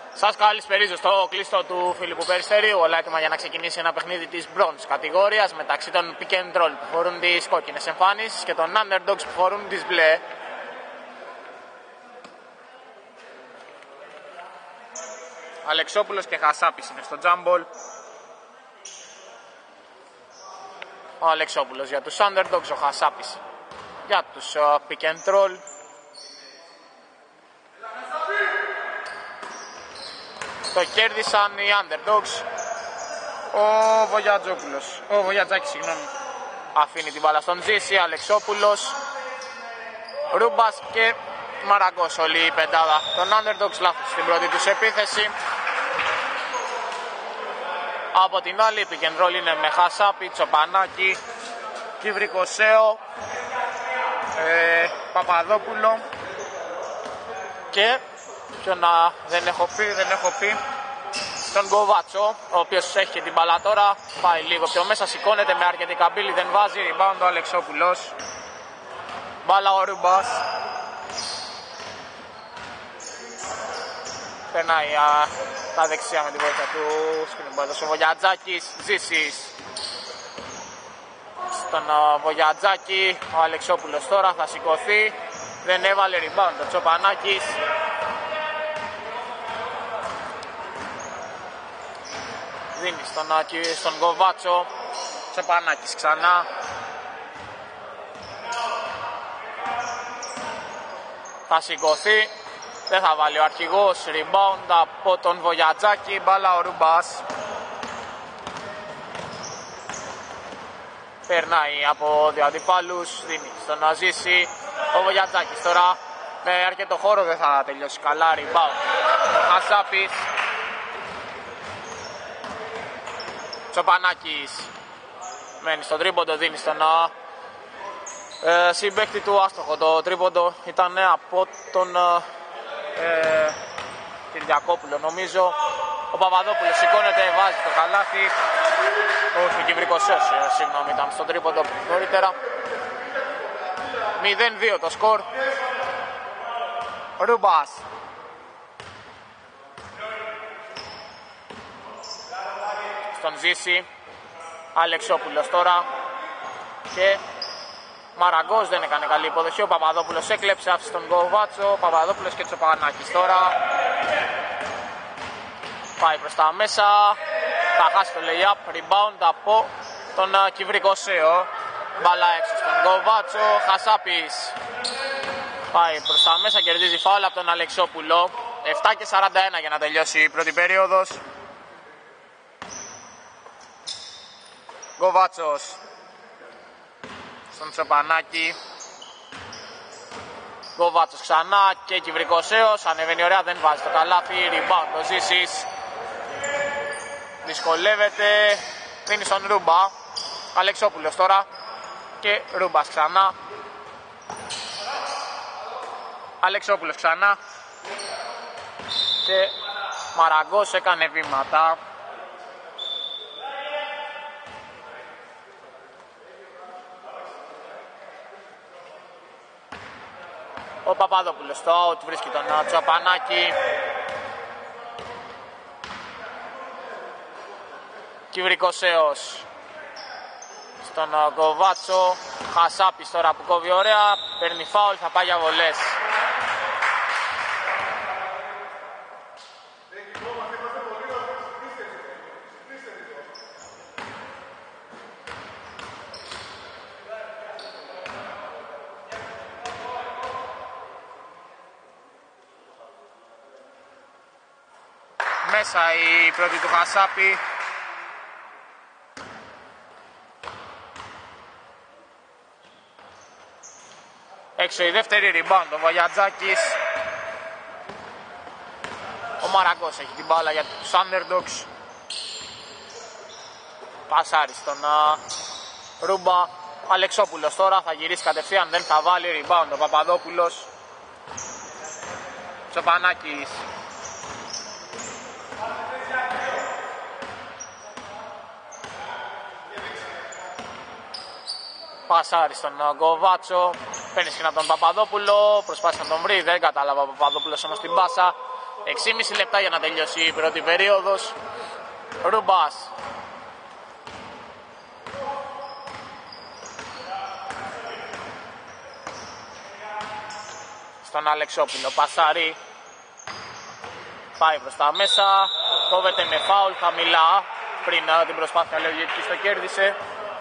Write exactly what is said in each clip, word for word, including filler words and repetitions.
Σας καλησπερίζω στο κλειστό του Φίλιππου Περιστερίου, όλα έτοιμα για να ξεκινήσει ένα παιχνίδι της bronze κατηγορίας μεταξύ των pick and roll που φορούν τις κόκκινες εμφάνισεις και των underdogs που φορούν τις μπλε. Αλεξόπουλος και Χασάπης είναι στο τζάμπολ. Ο Αλεξόπουλος για τους underdogs, ο Χασάπης για τους uh, pick and roll. Το κέρδισαν οι underdogs. Ο Βογιατζόπουλος, ο Βογιατζάκης, συγγνώμη, αφήνει την μπάλα στον Ζήση, Αλεξόπουλος, Ρούμπας και Μαραγκός, όλη η πεντάδα των underdogs, λάθος στην πρώτη τους επίθεση. Από την άλλη, pick and roll είναι με Χασάπη, Τσοπανάκη, Κυβρικοσέο, ε, Παπαδόπουλο και ποιον να δεν έχω πει, δεν έχω πει τον Γκοβάτσο, ο οποίος έχει και την μπάλα τώρα, πάει λίγο πιο μέσα, σηκώνεται με αρκετή καμπύλη, δεν βάζει, rebound ο Αλεξόπουλος, μπάλα ο Ρούμπας, περνάει α, τα δεξιά με τη βοήθεια του σκρινμπάλος ο Βογιατζάκης, Ζήσης στον α, Βογιατζάκη, ο Αλεξόπουλος τώρα θα σηκωθεί, δεν έβαλε rebound ο Τσοπανάκης. Δίνει στον, στον Γκοβάτσο, Τσοπανάκης ξανά. Θα σηκωθεί, δεν θα βάλει ο αρχηγός, rebound από τον Βογιατζάκη, μπάλα ο Ρούμπας. Περνάει από δύο αντιπάλους, δίνει στον Αζήση, ο Βογιατζάκης τώρα με αρκετό χώρο δεν θα τελειώσει καλά, rebound ο Χασάπης. Τσοπανάκης μένει στον τρίποντο, δίνει στον ε, συμπαίκτη του άστοχο. Το τρίποντο ήταν από τον ε, Κυριακόπουλο νομίζω. Ο Παπαδόπουλος σηκώνεται, βάζει το καλάθι. Όχι, ο Κυβρικοσέος, ε, συγγνώμη, ήταν στον τρίποντο νωρίτερα. μηδέν δύο το σκορ. Ρούμπας. Στον Ζήση, Αλεξόπουλος τώρα και Μαραγκός δεν έκανε καλή υποδοχή, ο Παπαδόπουλος έκλεψε, άφησε τον Γκοβάτσο, Παπαδόπουλος και Τσοπανάκης τώρα πάει προς τα μέσα, θα χάσει το lay-up, rebound από τον Κυβρικοσέο, μπαλά έξω στον Γκοβάτσο, Χασάπης πάει προς τα μέσα, κερδίζει φάουλ από τον Αλεξόπουλο. Επτά και σαράντα ένα για να τελειώσει η πρώτη περίοδος. Γκοβάτσος στον Τσοπανάκη, Γκοβάτσος ξανά και Κυβρικοσέος, ανεβαίνει ωραία, δεν βάζει το καλάθι, rebound ο Ζήσης, δυσκολεύεται, δίνει στον Ρούμπα, Αλεξόπουλος τώρα και Ρούμπας ξανά, Αλεξόπουλος ξανά και Μαραγκός έκανε βήματα. Ο Παπαδόπουλος στο out βρίσκει τον Τσοπανάκη. Κυβρικοσέος στον Γκοβάτσο. Χασάπης τώρα που κόβει ωραία, παίρνει φάουλ, θα πάει για βολές. Μέσα η πρώτη του Χασάπη. Έξω η δεύτερη, rebound ο Βογιατζάκης. Ο Μαραγκός έχει την μπάλα για τους underdogs. Πασάρι στον uh, Ρούμπα. Αλεξόπουλος τώρα θα γυρίσει κατευθείαν, δεν θα βάλει, rebound ο Παπαδόπουλος. Τσοπανάκης. Πασάρι στον Γκοβάτσο, παίρνει σκηνά τον Παπαδόπουλο, προσπάθησε να τον βρει, δεν κατάλαβα ο Παπαδόπουλος όμως την πάσα. έξι και μισό λεπτά για να τελειώσει η πρώτη περίοδος. Ρούμπας. Στον Αλεξόπουλο, πασάρι. Πάει προς τα μέσα, κόβεται με φάουλ χαμηλά. Πριν την προσπάθεια λογικής το κέρδισε.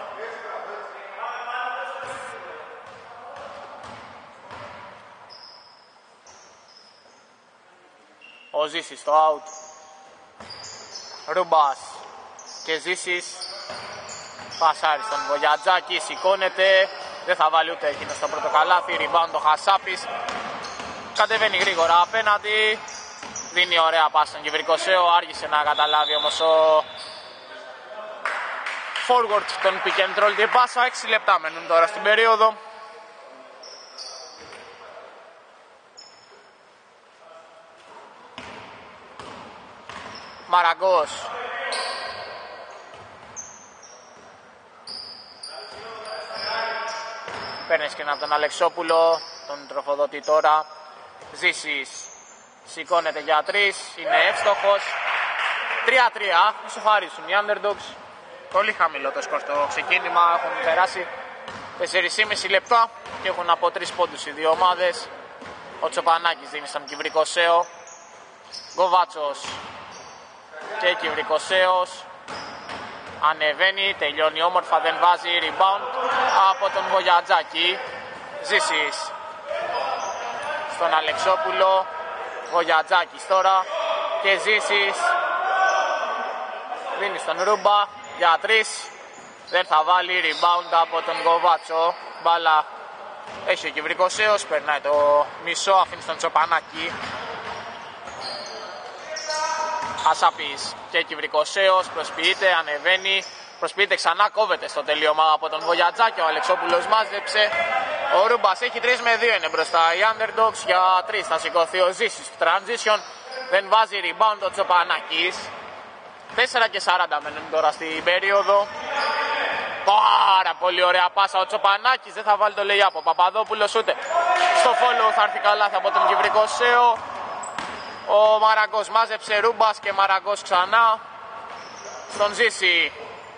Ο Ζήσης στο out. Ρούμπας και Ζήσης. Πασάρι στον Βογιατζάκη, σηκώνεται. Δεν θα βάλει ούτε εκείνο στο πρώτο καλάθι. Rebound ο Χασάπης. Κατεβαίνει γρήγορα απέναντι. Δίνει ωραία πάση στον Κιβρικοσέο. Άργησε να καταλάβει όμως ο forward τον pick and roll και πάσα. έξι λεπτά μένουν τώρα στην περίοδο. Μαραγκός. Παίρνει σκηνά από τον Αλεξόπουλο, τον τροφοδότη τώρα. Ζήσης σηκώνεται για τρεις, είναι εύστοχος. τρία τρία, ισοφαρίσουν οι Underdogs. Πολύ χαμηλό το σκορ στο ξεκίνημα, έχουν περάσει τέσσερα και μισό λεπτά και έχουν από τρεις πόντους οι δύο ομάδες. Ο Τσοπανάκης δίνει στον Κιβρικοσέο. Γκοβάτσος και Κιβρικοσέος. Ανεβαίνει, τελειώνει όμορφα, δεν βάζει, rebound από τον Βογιατζάκη. Ζήσης στον Αλεξόπουλο. Βογιατζάκης τώρα και Ζήσης. Δίνει στον Ρούμπα για τρεις. Δεν θα βάλει, rebound από τον Γκοβάτσο. Μπάλα έχει ο Κιβρικοσέος, περνάει το μισό, αφήνει στον Τσοπανάκη. Χασάπης και Κιβρικοσέος, προσποιείται, ανεβαίνει, προσποιείται ξανά, κόβεται στο τελείωμα από τον Βογιατζάκη. Ο Αλεξόπουλος μάζεψε. Ο Ρούμπας έχει τρία με δύο, είναι μπροστά οι Underdogs. Για τρία θα σηκωθεί ο Ζήσης στο transition. Δεν βάζει, rebound ο Τσοπανάκης. τέσσερα και σαράντα μένουν τώρα στην περίοδο. Πάρα πολύ ωραία πάσα ο Τσοπανάκης, δεν θα βάλει το lay-up ο Παπαδόπουλος ούτε. Στο follow θα έρθει καλά από τον Κιβρικοσέο. Ο Μαραγκός μάζεψε, Ρούμπας και Μαραγκός ξανά στον Ζήση.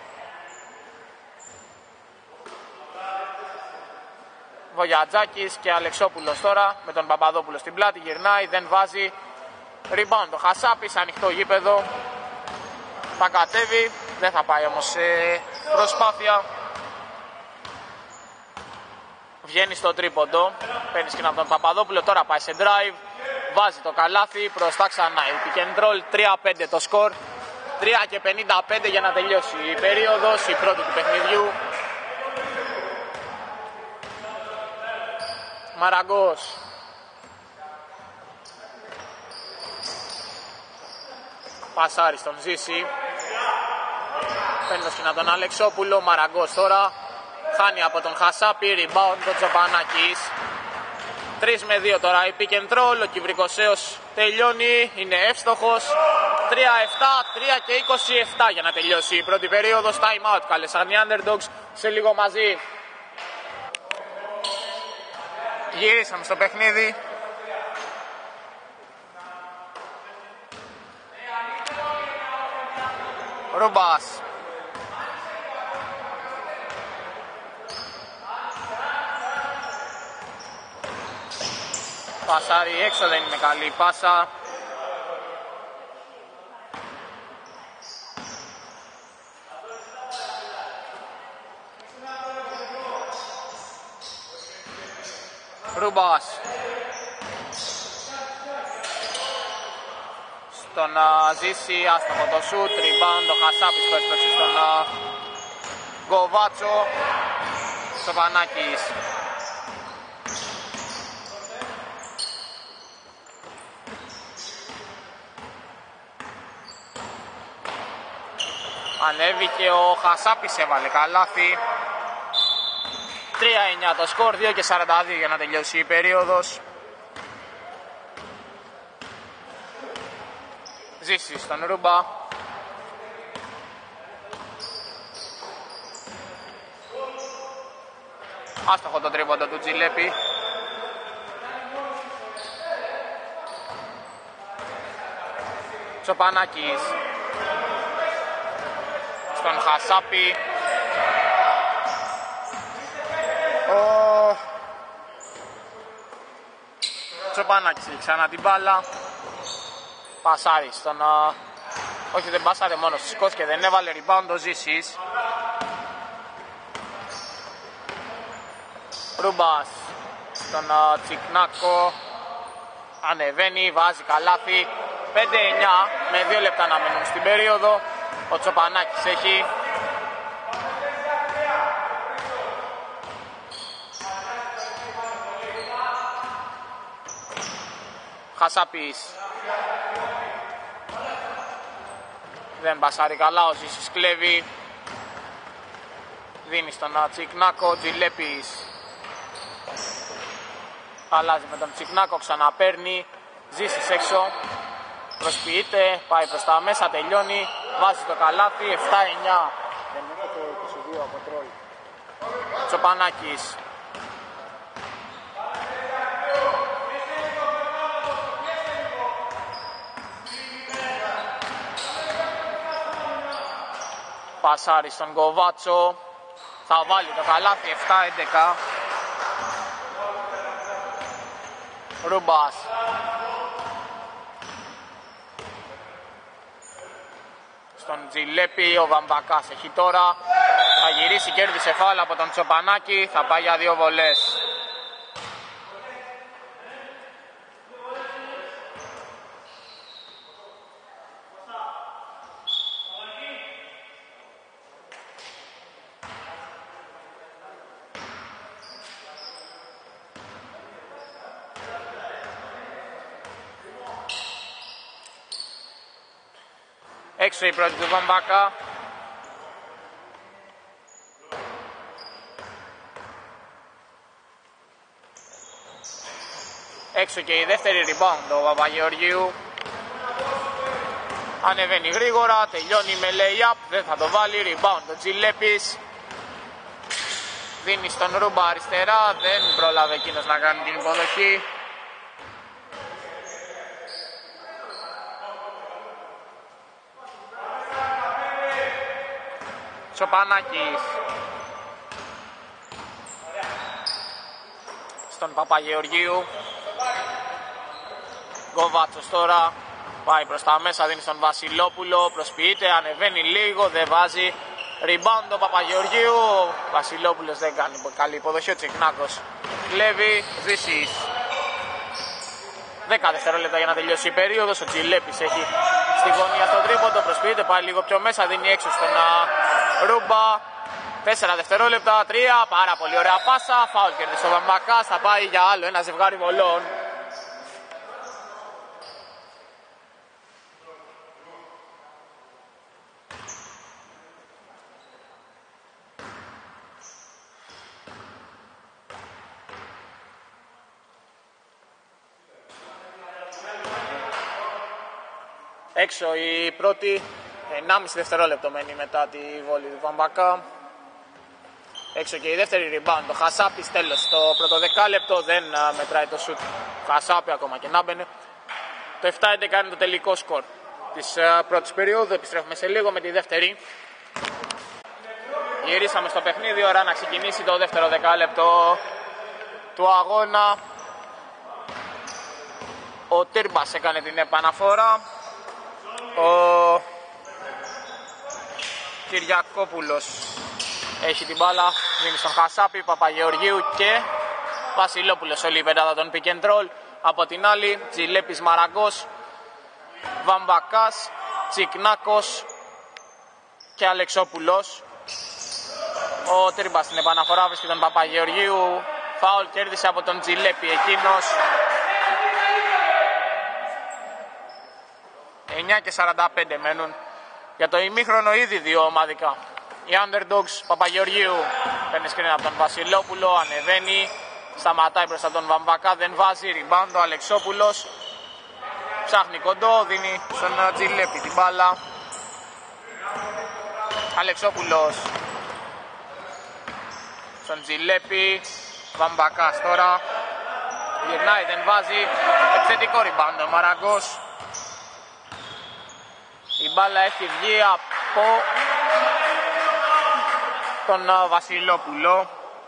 Βογιατζάκης και Αλεξόπουλος τώρα με τον Παπαδόπουλο στην πλάτη, γυρνάει, δεν βάζει. Rebound ο Χασάπης, ανοιχτό γήπεδο. Θα κατέβει, δεν θα πάει όμως σε προσπάθεια. Βγαίνει στο τρίποντο, παίρνει σκηνά από τον Παπαδόπουλο, τώρα πάει σε drive. Βάζει το καλάθι, μπροστά ξανά η pick and roll, τρία πέντε το σκορ. τρία και πενήντα πέντε για να τελειώσει η περίοδος, η πρώτη του παιχνιδιού. Μαραγκός. Πασάρι στον Ζήση. Παίρνει το σκηνά τον Αλεξόπουλο, Μαραγκός τώρα. Χάνει από τον Χασάπη, rebound το Τσοπανάκης. τρία με δύο τώρα η pick and roll, ο Κιβρικοσέος τελειώνει, είναι εύστοχος. τρία επτά, τρία και είκοσι επτά για να τελειώσει η πρώτη περίοδος. Time out καλέσαν οι Underdogs, σε λίγο μαζί. Γυρίσαμε στο παιχνίδι. Ρούμπας. Πασάρι έξω, δεν είναι καλή η πάσα. Ρούμπας. Στον uh, Ζήση, άστοχο το σουτ, rebound ο Χασάπης που έσπρωξε στον uh, Γκοβάτσο. Σοβανάκης. Ανέβηκε ο Χασάπης, έβαλε καλάθι. τρία εννιά το σκορ, δύο και σαράντα δύο για να τελειώσει η περίοδος. Ζήσει στον Ρούμπα. Άστοχο το τρίποντο του Τζιλέπη. Τσοπανάκης στον Χασάπη. Ο Τσοπανάκης έχει ξανά την μπάλα. Πασάρι στον... όχι, δεν πάσαρε μόνος, σηκώθηκε, δεν έβαλε rebound ο Ζήσης. Ρούμπας στον Τσικνάκο. Ανεβαίνει, βάζει καλάθι. πέντε εννιά με δύο λεπτά να μένουν στην περίοδο. Ο Τσοπανάκης έχει. Χασάπης. Δεν πασάρει καλά, ο Ζήσης κλέβει. Δίνει στον Τσικνάκο, Τζιλέπης. Αλλάζει με τον Τσικνάκο, ξαναπαίρνει. Ζήσης έξω. Προσποιείται, πάει προς τα μέσα, τελειώνει. Βάζει το καλάθι, επτά εννιά. Δεν έχετε είκοσι δύο από τρόλ. Τσοπανάκης. Πασάρι στον Κοβάτσο. Θα βάλει το καλάθι, επτά έντεκα. Ρούμπας. Στον Τζιλέπη, ο Βαμβακάς έχει τώρα. Θα γυρίσει, κέρδισε φάουλ από τον Τσοπανάκη. Θα πάει για δύο βολές. Έξω η πρώτη του Βαμβάκα. Έξω και η δεύτερη rebound ο Παπαγεωργίου. Ανεβαίνει γρήγορα, τελειώνει με lay-up, δεν θα το βάλει. Rebound ο Τζιλέπης. Δίνει στον Ρούμπα αριστερά, δεν πρόλαβε εκείνος να κάνει την υποδοχή. Τσοπανάκης στον Παπαγεωργίου. Γκοβάτσος τώρα πάει προς τα μέσα, δίνει στον Βασιλόπουλο. Προσποιείται, ανεβαίνει λίγο, δεν βάζει. Rebound ο Παπαγεωργίου. Ο Βασιλόπουλος δεν κάνει καλή υποδοχή. Ο Τσικνάκος κλέβει. Ζήσης. δέκα δευτερόλεπτα για να τελειώσει η περίοδος. Ο Τζιλέπης έχει στη γωνία στον τρίποντο. Προσποιείται, πάει λίγο πιο μέσα, δίνει έξω στον Ρούμπα. τέσσερα δευτερόλεπτα, τρία, πάρα πολύ ωραία πάσα. Φάουλ κέρδισε ο Βαμβακάς, θα πάει για άλλο ένα ζευγάρι βολών. Έξω η πρώτη, ενάμιση δευτερόλεπτο μένει μετά τη βόλη του Βαμβακά. Έξω και η δεύτερη rebound, το Χασάπης, τέλος. Το πρώτο δεκάλεπτο δεν μετράει το σουτ. Χασάπη ακόμα και να μπαινε. Το επτά έντεκα είναι το τελικό σκορ της πρώτης περίοδου. Επιστρέφουμε σε λίγο με τη δεύτερη. Γυρίσαμε στο παιχνίδι, ώρα να ξεκινήσει το δεύτερο δεκάλεπτο του αγώνα. Ο Τύρμπας έκανε την επαναφορά. Ο Κυριακόπουλος έχει την μπάλα, δίνει στον Χασάπη, Παπαγεωργίου και Βασιλόπουλος. Όλη η πεντάδα των pick and roll. Από την άλλη, Τζιλέπης, Μαραγκός, Βαμβακάς, Τσικνάκος και Αλεξόπουλος. Ο Τύρμπας στην επαναφορά βρίσκει τον Παπαγεωργίου. Φάουλ κέρδισε από τον Τζιλέπη εκείνος. εννιά και σαράντα πέντε μένουν για το ημίχρονο, ήδη δύο ομαδικά. Οι Underdogs, Παπαγεωργίου παίρνει σκριν από τον Βασιλόπουλο, ανεβαίνει, σταματάει μπροστά τον Βαμβακά, δεν βάζει, rebound ο Αλεξόπουλος. Ψάχνει κοντό, δίνει στον Τζιλέπη την μπάλα. Αλεξόπουλος στον Τζιλέπη, Βαμβακάς τώρα. Γυρνάει, δεν βάζει, επιθετικό rebound ο Μαραγκός. Η μπάλα έχει βγει από τον Βασιλόπουλο.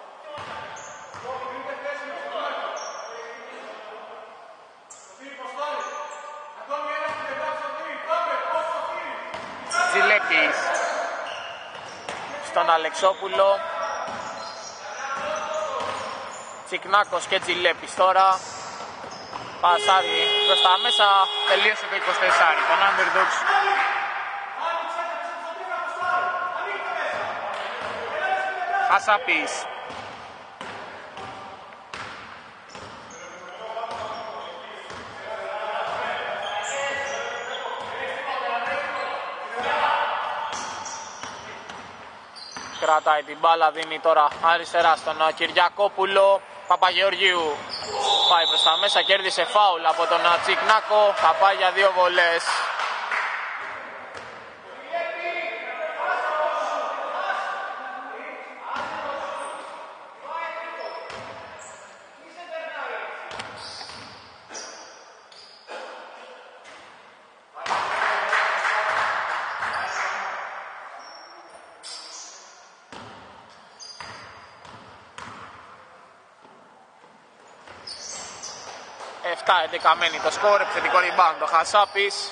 Τζιλέπης στον Αλεξόπουλο. Τσικνάκος και Τζιλέπης τώρα. Πασάρι προς τα μέσα, τελείωσε το είκοσι τέσσερα των Underdogs. Χασάπης. Κρατάει την μπάλα, δίνει τώρα αριστερά στον Κυριακόπουλο. Παπαγεωργίου πάει προς τα μέσα, κέρδισε φάουλ από τον Τσικνάκο, θα πάει για δύο βολές. επτά έντεκα μένει το σκορ, επιθετικό rebound ο Χασάπης.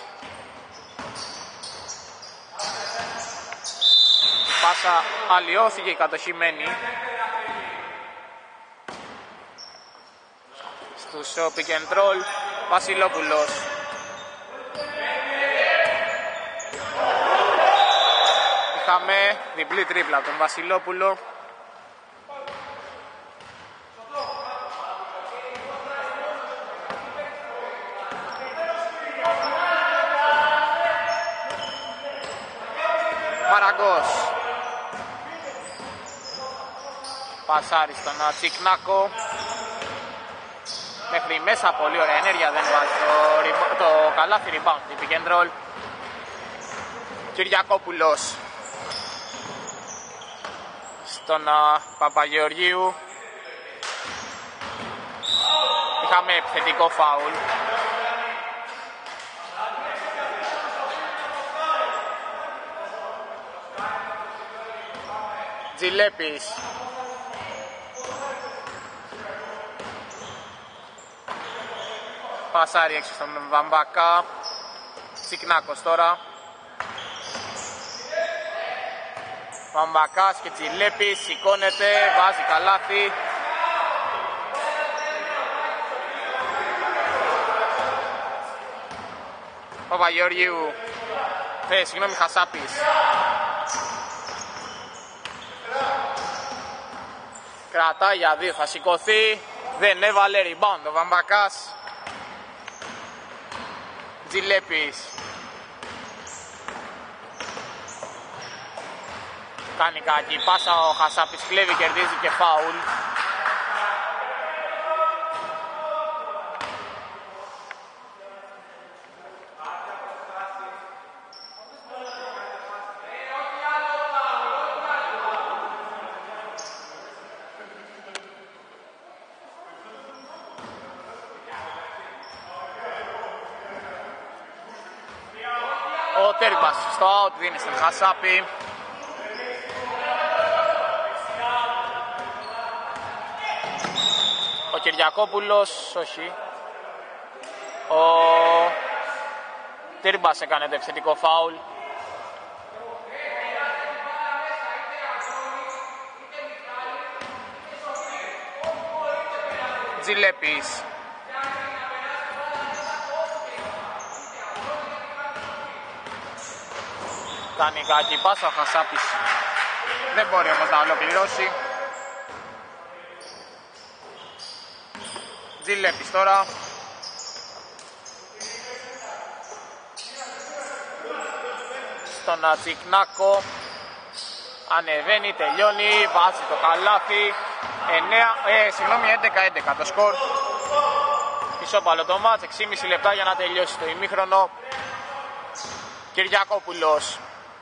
Πάσα αλλοιώθηκε, η κατοχή μένει στους pick and roll. Βασιλόπουλος. Είχαμε διπλή τρίπλα από τον Βασιλόπουλο. Μαραγκός. Πασάρι στον Τσικνάκο. Μέχρι μέσα, πολύ ωραία ενέργεια, δεν βάζει το, το καλάθι rebound, pick and roll. Κυριακόπουλος στον uh, Παπαγεωργίου. Είχαμε επιθετικό φάουλ. Τζιλέπης. Πασάρι έξω στον Βαμβακά. Τσικνάκος τώρα. Βαμβακάς και Τζιλέπης, σηκώνεται, βάζει καλάθι. Παπαγεωργίου. Ε, συγγνώμη, Χασάπης. Κρατάει για δύο, θα σηκωθεί. Δεν έβαλε rebound ο Βαμβακάς. Τζιλέπης. Κάνει κακή πάσα, ο Χασάπης κλέβει, κερδίζει και φάουλ. Ο Τέρμπας στο out δίνει στον Χασάπη. Ο Κυριακόπουλος, όχι. Ο Τέρμπας έκανε το επιθετικό φάουλ. Τζιλέπης. Κάνει κακή πάσα, ο Χασάπης δεν μπορεί όμως να ολοκληρώσει. Τζιλέπης τώρα. Στον Τσικνάκο. Ανεβαίνει, τελειώνει, βάζει το καλάθι. εννέα, ε, συγγνώμη, έντεκα έντεκα το σκορ. Ισόπαλο το μάτς, έξι και μισό λεπτά για να τελειώσει το ημίχρονο. Κυριακόπουλος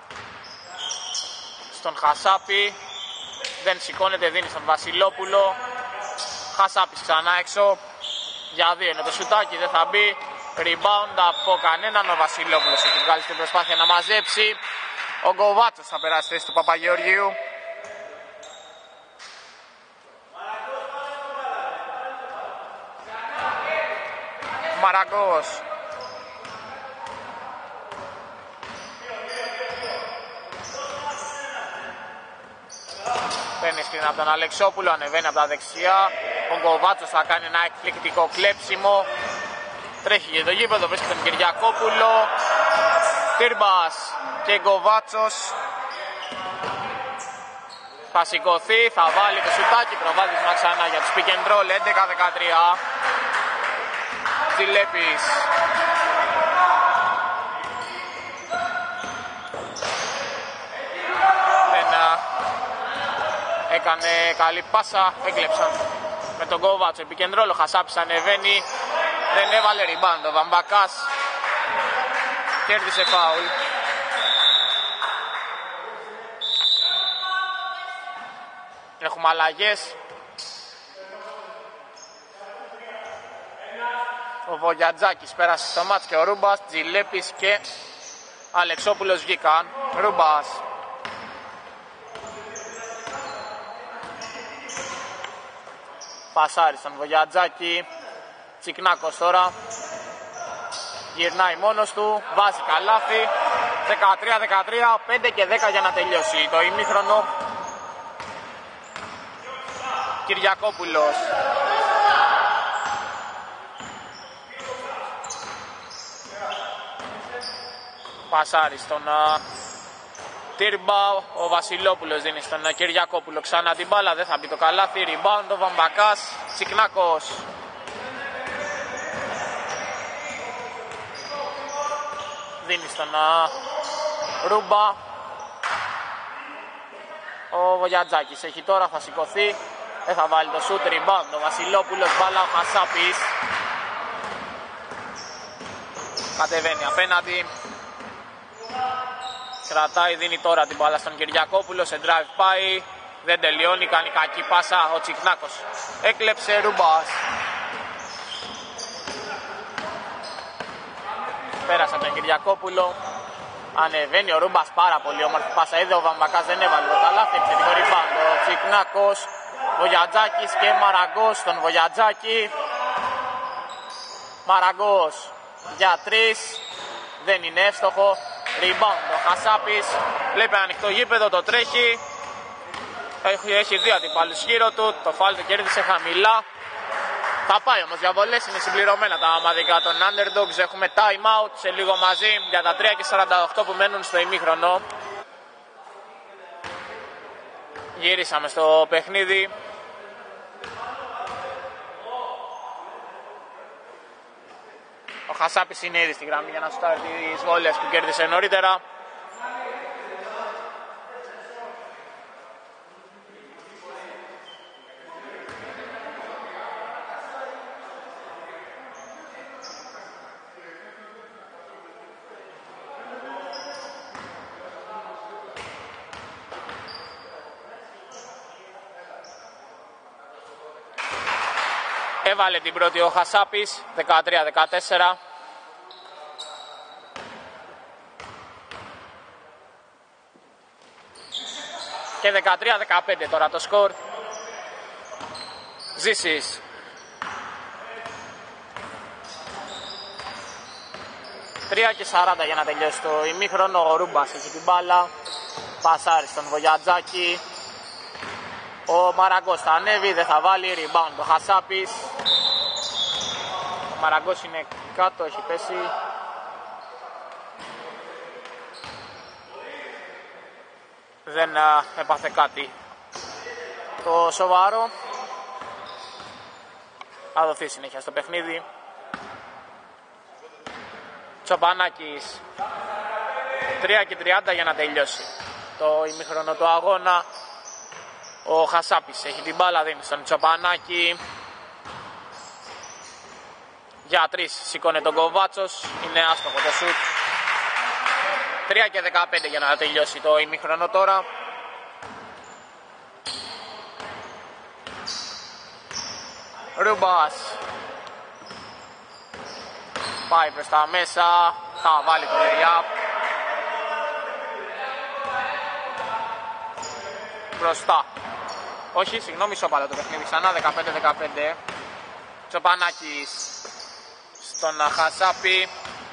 στον Χασάπη. Δεν σηκώνεται, δίνει στον Βασιλόπουλο. Χασάπης ξανά έξω. Για δύο είναι το σουτάκι, δεν θα μπει. Rebound από κανέναν, ο Βασιλόπουλος έχει βγάλει στην προσπάθεια να μαζέψει. Ο Γκοβάτσος θα περάσει θέση του Παπαγεωργίου. Μαραγκός. Παίρνει σκριν από τον Αλεξόπουλο, ανεβαίνει από τα δεξιά. Ο Γκοβάτσος θα κάνει ένα εκπληκτικό κλέψιμο. Τρέχει για το γήπεδο, βρίσκεται τον Κυριακόπουλο. Τύρμπας και Γκοβάτσος. Θα σηκωθεί, θα βάλει το σουτάκι, προβάδισμα ξανά για τους pick and roll, έντεκα δεκατρία. Τσιλέπης. Δεν έκανε καλή πάσα, έκλεψαν με τον Γκοβάτσο. Pick and roll, ο Χασάπης ανεβαίνει, δεν έβαλε rebound. Ο Βαμβακάς κέρδισε φάουλ. Έχουμε αλλαγές. Ο Βογιατζάκης πέρασε στο μάτς και ο Ρούμπας, Τζιλέπης και Αλεξόπουλος βγήκαν. Ρούμπας. Πασάρι στον Βογιατζάκη. Τσικνάκος τώρα. Γυρνάει μόνος του, βάζει καλάθι. δεκατρία δεκατρία, πέντε και δέκα για να τελειώσει το ημίχρονο. Κυριακόπουλος. Πασάρι στον uh, Τύρμπα, ο Βασιλόπουλος δίνει στον uh, Κυριακόπουλο ξανά την μπάλα, δεν θα μπει το καλάθι. Rebound ο Βαμβακάς, Τσικνάκος. Δίνει στον uh, Ρούμπα. Ο Βογιατζάκης έχει τώρα, θα σηκωθεί, δεν θα βάλει το shoot. Rebound ο Βασιλόπουλος, μπάλα ο Χασάπης. Κατεβαίνει απέναντι. Κρατάει, δίνει τώρα την μπάλα στον Κυριακόπουλο, σε drive πάει, δεν τελειώνει, κάνει κακή πάσα ο Τσικνάκος. Έκλεψε Ρούμπας. Πέρασε από τον Κυριακόπουλο, ανεβαίνει ο Ρούμπας, πάρα πολύ όμορφη πάσα, είδε ο Βαμβακάς, δεν έβαλε το καλάθι, επιθετικό rebound ο Τσικνάκος, Βογιατζάκης και Μαραγκός στον Βογιατζάκη. Μαραγκός για τρεις, δεν είναι εύστοχο. Rebound ο Χασάπης, βλέπει ανοιχτό γήπεδο, το τρέχει, έχει, έχει δύο αντιπάλους γύρω του, το φάουλ το κέρδισε χαμηλά. Θα πάει όμως για βολές, είναι συμπληρωμένα τα ομαδικά των Underdogs. Έχουμε time out σε λίγο μαζί για τα τρία και σαράντα οκτώ που μένουν στο ημίχρονο. Γυρίσαμε στο παιχνίδι. Ο Χασάπης είναι ήδη στη γραμμή για να σουτάρει τις βόλες που κέρδισε νωρίτερα. Έβαλε την πρώτη ο Χασάπης, δεκατρία δεκατέσσερα. Και δεκατρία δεκαπέντε τώρα το σκορ. Ζήσης. τρία και σαράντα για να τελειώσει το ημίχρονο. Ο Ρούμπας έχει την μπάλα. Πασάρι στον Βογιατζάκη. Ο Μαραγκός θα ανέβει, δεν θα βάλει. Rebound ο Χασάπης. Ο Μαραγκός είναι κάτω, έχει πέσει. Δεν α, έπαθε κάτι το σοβαρό. Θα δοθεί συνέχεια στο παιχνίδι. Τσοπανάκης. τρία και τριάντα για να τελειώσει το ημίχρονο του αγώνα. Ο Χασάπης έχει την μπάλα, δίνει στον Τσοπανάκη. Για τρεις σηκώνει τον Γκοβάτσος, είναι άστοχο το σουτ. τρία και δεκαπέντε για να τελειώσει το ημίχρονο τώρα. Ρούμπας. Πάει προς τα μέσα, θα βάλει το lay-up. Μπροστά. Όχι, συγγνώμη, ισόπαλο το παιχνίδι ξανά, δεκαπέντε δεκαπέντε. Τσοπανάκης στον Χασάπη.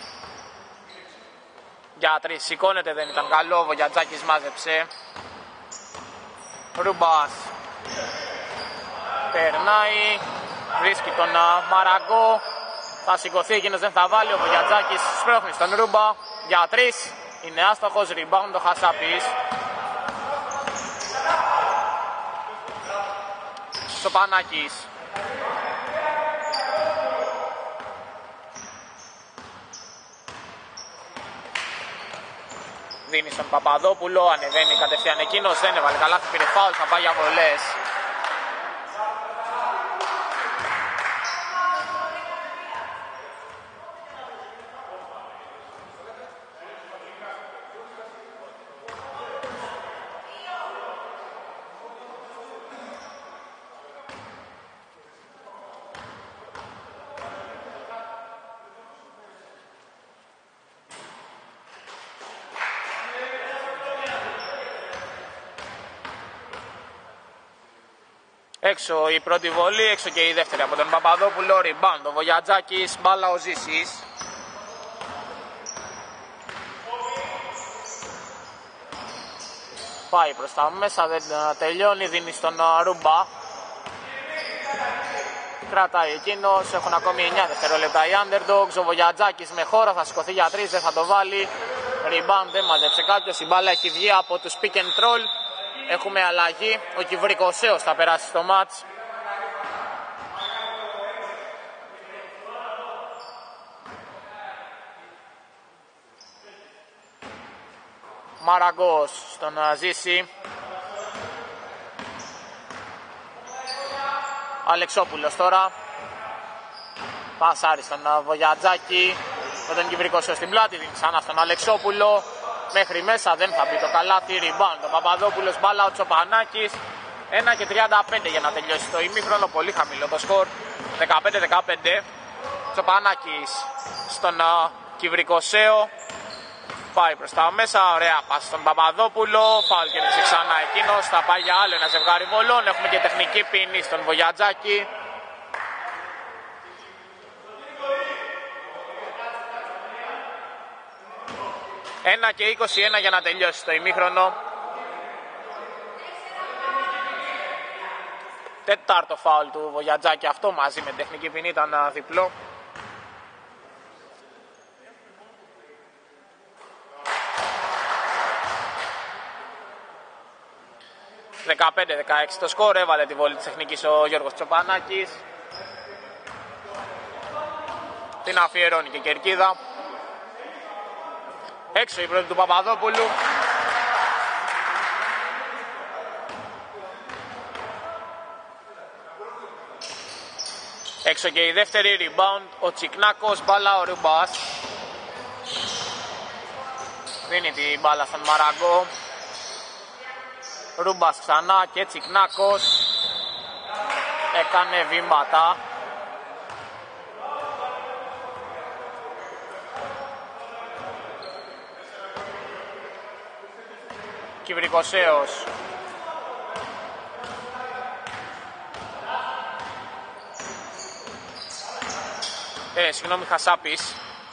Για τρεις σηκώνεται, δεν ήταν καλό, ο Βογιατζάκης μάζεψε. Ρούμπας περνάει, βρίσκει τον Μαραγκό. Θα σηκωθεί, εκείνος δεν θα βάλει, ο Βογιατζάκης σπρώχνει στον Ρούμπα. Για τρεις, είναι άστοχος, rebound ο Χασάπης. Τσοπανάκης. Δίνει στον Παπαδόπουλο, ανεβαίνει κατευθείαν εκείνος, δεν έβαλε καλά, πήρε φάουλ, θα πάει για βολές. Έξω η πρώτη βολή, έξω και η δεύτερη από τον Παπαδόπουλο. Rebound ο Βογιατζάκης, μπάλα ο Ζήσης. Πάει προς τα μέσα, δεν τελειώνει, δίνει στον Ρούμπα. Κρατάει εκείνος, έχουν ακόμη εννιά δευτερόλεπτα οι Underdogs. Ο Βογιατζάκης με χώρο, θα σηκωθεί για τρεις, δεν θα το βάλει. Rebound δεν μαζέψε κάποιος, η μπάλα έχει βγει από τους pick and roll. Έχουμε αλλαγή, ο Κυβρικοσέος θα περάσει στο μάτς. Μαραγκός στον Ζήση. Αλεξόπουλος τώρα. Πασάρι στον Βογιατζάκη. Με τον Κυβρικοσέο στην πλάτη, δίνει ξανά στον Αλεξόπουλο. Μέχρι μέσα δεν θα μπει το καλάθι, rebound ο Παπαδόπουλος, μπάλα ο Τσοπανάκης. ένα και τριάντα πέντε για να τελειώσει το ημίχρονο, πολύ χαμηλό το σκορ, δεκαπέντε δεκαπέντε. Τσοπανάκης στον uh, Κυβρικοσέο, πάει προς τα μέσα, ωραία πάση στον Παπαδόπουλο, φάουλ και ρίξει ξανά εκείνος, θα πάει για άλλο ένα ζευγάρι βολών, έχουμε και τεχνική ποινή στον Βογιατζάκη. ένα και είκοσι ένα για να τελειώσει το ημίχρονο. Τετάρτο φάουλ του Βογιατζάκη, αυτό μαζί με τεχνική ποινή ήταν διπλό. δεκαπέντε δεκαέξι το σκορ, έβαλε τη βόλη της τεχνικής ο Γιώργος Τσοπανάκης. Την αφιερώνει και η κερκίδα. Έξω η πρώτη του Παπαδόπουλου. Έξω και η δεύτερη, rebound ο Τσικνάκος, μπάλα ο Ρούμπας. Δίνει την μπάλα στον Μαραγκό. Ρούμπας ξανά και Τσικνάκος. Έκανε βήματα. Κυβρικοσέος. Ε, συγγνώμη, Χασάπης.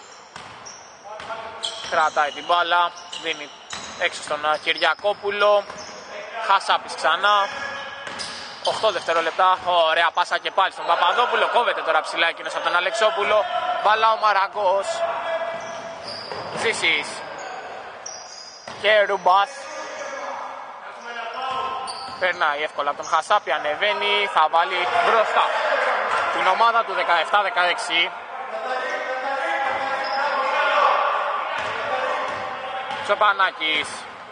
Κρατάει την μπάλα, δίνει έξω στον Κυριακόπουλο. Χασάπης ξανά. οκτώ δευτερόλεπτα, ωραία πάσα και πάλι στον Παπαδόπουλο. Κόβεται τώρα ψηλά εκείνος από τον Αλεξόπουλο. Μπάλα ο Μαραγκός. Ζήσης και Ρούμπας. Περνάει εύκολα από τον Χασάπη, ανεβαίνει, θα βάλει μπροστά την ομάδα του δεκαεπτά δεκαέξι. Τσοπανάκης.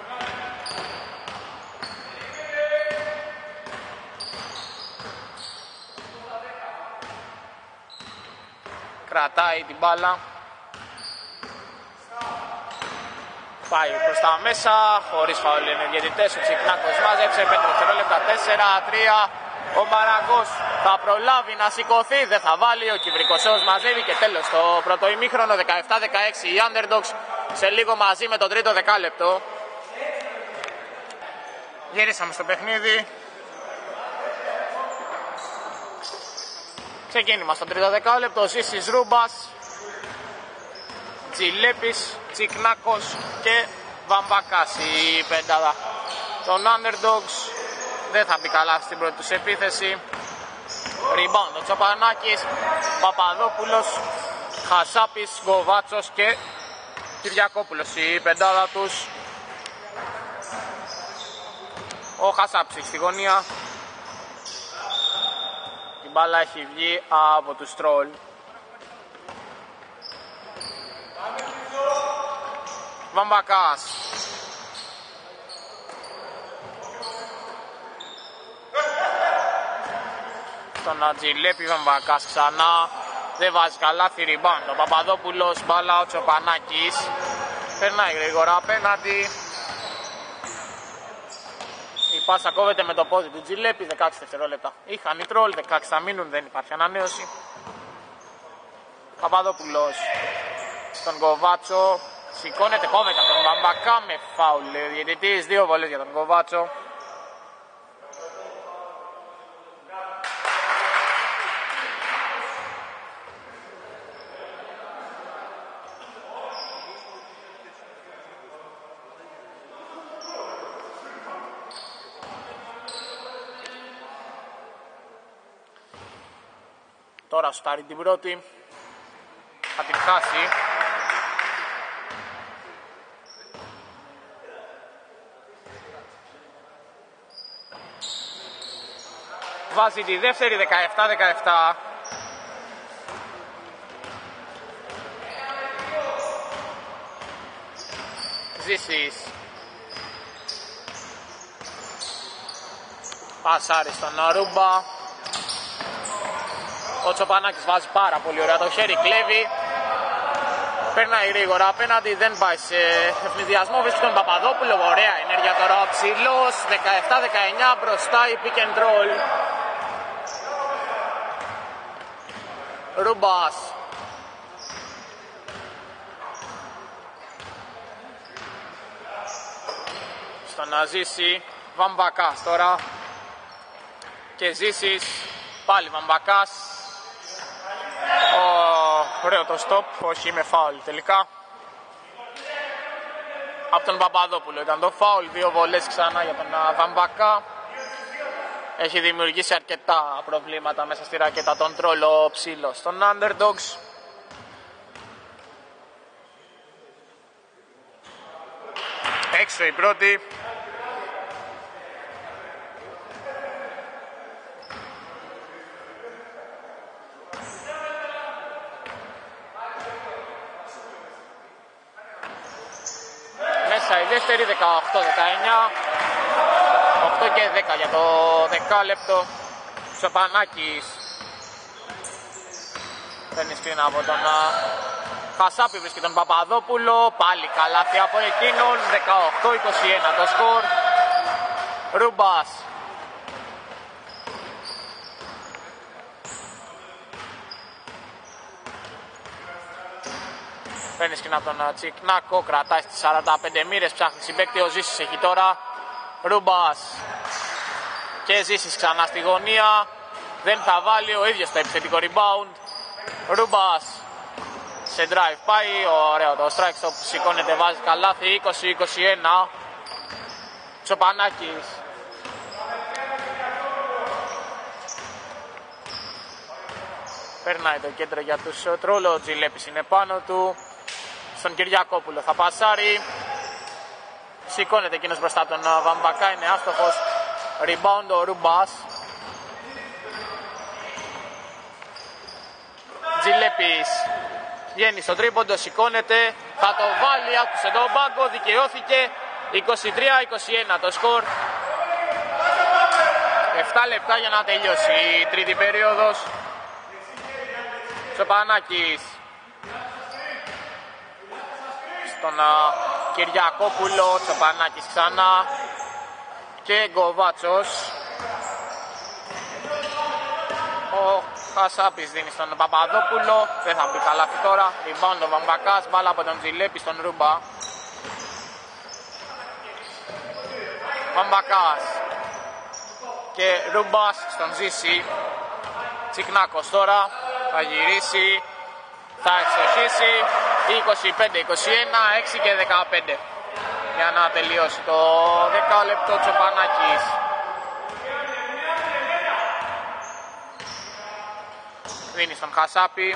Κρατάει την μπάλα. Πάει προς τα μέσα, χωρίς φάουλ είναι διαιτητές, ο Τσικνάκος μάζεψε, πέντε δευτερόλεπτα, τέσσερα τρία, Ο Μαραγκός θα προλάβει να σηκωθεί, δεν θα βάλει. Ο Κιβρικοσέος μαζεύει και τέλος το πρώτο ημίχρονο. Δεκαεπτά δεκαέξι οι Underdogs, σε λίγο μαζί με το τρίτο δεκάλεπτο. Γυρίσαμε στο παιχνίδι. Ξεκίνημα στο τρίτο δεκάλεπτο. Ζήσης Ρούμπας, Τζιλέπης, Τσικνάκος και Βαμβακάς η πεντάδα των Underdogs. Δεν θα μπει καλά στην πρώτη τους επίθεση. Rebound ο Τσοπανάκης, Παπαδόπουλος, Χασάπης, Γκοβάτσος και Κυριακόπουλος η πεντάδα τους. Ο Χασάπης στη γωνία. Η μπάλα έχει βγει από τους Τρόλ. Βαμβακάς. Στον Ατζιλέπη, Βαμβακάς ξανά. Δεν βάζει καλάθι, rebound ο Παπαδόπουλος, μπάλα ο Τσοπανάκης. Περνάει γρήγορα απέναντι. Η πάσα κόβεται με το πόδι του Τζιλέπη, δεκαέξι δευτερόλεπτα. Είχαν οι Τρόλ, δεκαέξι θα μείνουν, δεν υπάρχει ανανέωση. Παπαδόπουλος στον Γκοβάτσο. Σηκώνεται, κόβεται από τον Βαμβακά με φάουλ. Διαιτητής, δύο βολές για τον Γκοβάτσο. Τώρα σουτάρει την πρώτη. Θα την χάσει. Βάζει τη δεύτερη, δεκαεπτά δεκαεπτά. Ζήσης. Πασάρι στον Ρούμπα. Ο Τσοπανάκης βάζει πάρα πολύ ωραία το χέρι, κλέβει. Περνάει γρήγορα απέναντι, δεν πάει σε ευνηδιασμό. Βρίσκει τον Παπαδόπουλο, ωραία ενέργεια τώρα ο ψηλός. δεκαεπτά δεκαεννιά μπροστά η pick and roll. Ρούμπας. Στον να ζήσει Βαμβακάς τώρα. Και Ζήσης, πάλι Βαμβακάς. Ωραίο το stop, όχι με φάουλ τελικά. Από τον Παπαδόπουλο ήταν το φάουλ, δύο βολές ξανά για τον Βαμβακά. Έχει δημιουργήσει αρκετά προβλήματα μέσα στη ρακέτα των Τρόλο ψήλο των Underdogs. Έξω η πρώτη. Η δεύτερη, δεκαοκτώ δεκαεννιά, οκτώ και δέκα για το δεκάλεπτο. Τσοπανάκης παίρνει σκριν από τον Χασάπη, βρίσκει τον Παπαδόπουλο, πάλι καλάθι από εκείνον. Δεκαοκτώ είκοσι ένα το σκορ. Ρούμπας. Παίρνει σκηνά από τον Τσικνάκο, κρατάει στις σαράντα πέντε μοίρες, ψάχνει συμπαίκτη, ο Ζήσης έχει τώρα. Ρούμπας και Ζήσης ξανά στη γωνία, δεν θα βάλει ο ίδιος το επιθετικό rebound. Ρούμπας σε drive πάει, ωραίο το strike stop, σηκώνεται, βάζει καλάθι, είκοσι είκοσι ένα. Τσοπανάκης. Περνάει το κέντρο για τους Τρόλο, ο Τζιλέπης είναι πάνω του. Στον Κυριακόπουλο θα πασάρει. Σηκώνεται εκείνος μπροστά τον Βαμβακά, είναι άστοχος. Rebound ο Ρούμπας. Τζιλέπης βγαίνει στο τρίποντο, σηκώνεται, θα το βάλει, άκουσε τον πάγκο, δικαιώθηκε. είκοσι τρία είκοσι ένα το σκορ. επτά λεπτά για να τελειώσει η τρίτη περίοδος. Τσοπανάκης στον Κυριακόπουλο, Τσοπανάκης ξανά και Γκοβάτσος. ο Χασάπης δίνει στον Παπαδόπουλο. Δεν θα μπει καλά τώρα. Rebound ο Βαμβακάς. Μπάλα από τον Τζιλέπη στον Ρούμπα. Βαμβακάς και Ρούμπας στον Ζήση. Τσικνάκος τώρα θα γυρίσει, θα εξοχίσει. Είκοσι πέντε είκοσι ένα, έξι και δεκαπέντε για να τελειώσει το δεκάλεπτο. Τσοπανάκης. Δίνει στον Χασάπη.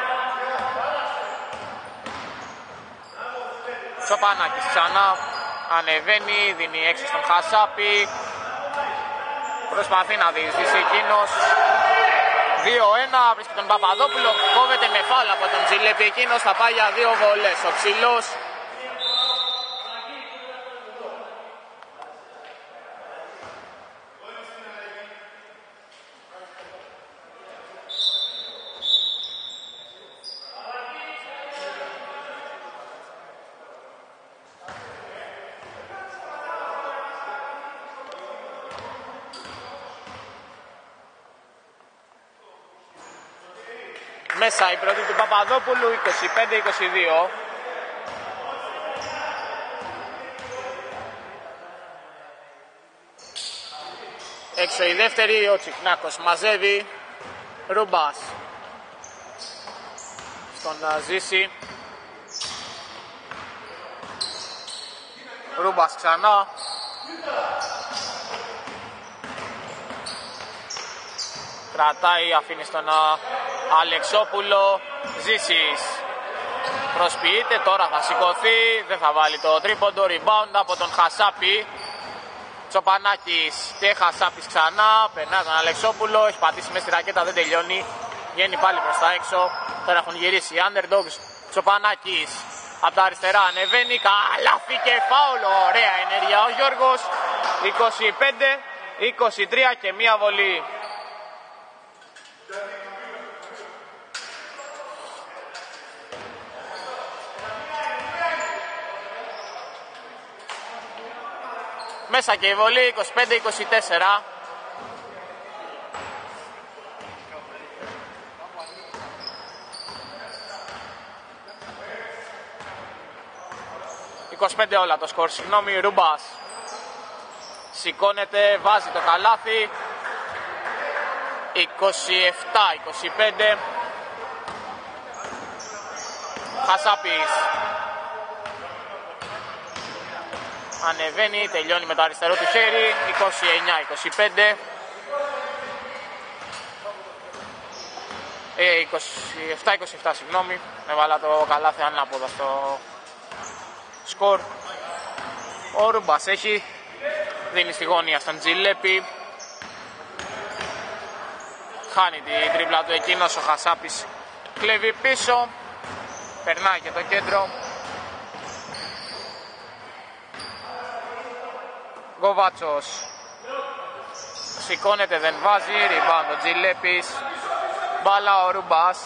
Τσοπανάκης ξανά ανεβαίνει, δίνει έξι στον Χασάπη. Προσπαθεί να διεισδύσει εκείνος. δύο ένα, βρίσκει τον Παπαδόπουλο, κόβεται με φάουλ από τον Τζιλέπη. Εκείνος θα πάει για δύο βολές. Ο ψηλός μέσα η πρώτη του Παπαδόπουλου, είκοσι πέντε είκοσι δύο. Έξω η δεύτερη, ο Τσικνάκος μαζεύει. Ρούμπας στον Ζήση. Ρούμπας ξανά. Κρατάει, αφήνει στον Αλεξόπουλο. Ζήσης προσποιείται, τώρα θα σηκωθεί, δεν θα βάλει το τρίποντο. Rebound από τον Χασάπη. Τσοπανάκης και Χασάπης ξανά, περνά τον Αλεξόπουλο, έχει πατήσει μέσα στη ρακέτα, δεν τελειώνει. Βγαίνει πάλι προς τα έξω, τώρα έχουν γυρίσει οι Underdogs. Τσοπανάκης από τα αριστερά ανεβαίνει, καλάθι και φάουλ, ωραία ενέργεια ο Γιώργος. είκοσι πέντε είκοσι τρία και μία βολή. Μέσα και η βολή, είκοσι πέντε είκοσι τέσσερα. είκοσι πέντε όλα το σκορ, συγγνώμη. Ρούμπας σηκώνεται, βάζει το καλάθι. είκοσι επτά είκοσι πέντε. Χασάπης ανεβαίνει, τελειώνει με το αριστερό του χέρι. είκοσι εννιά είκοσι πέντε. Ε, είκοσι επτά είκοσι επτά, συγγνώμη. Έβαλα το καλάθι ανάποδα στο σκορ. Ο Ρούμπας έχει, δίνει στη γωνία στον Τζιλέπη. Χάνει την τρίπλα του εκείνος, ο Χασάπης κλέβει πίσω. Περνάει και το κέντρο. Γκοβάτσος σηκώνεται, δεν βάζει. Rebound ο Τζιλέπης. Μπάλα ο Ρούμπας.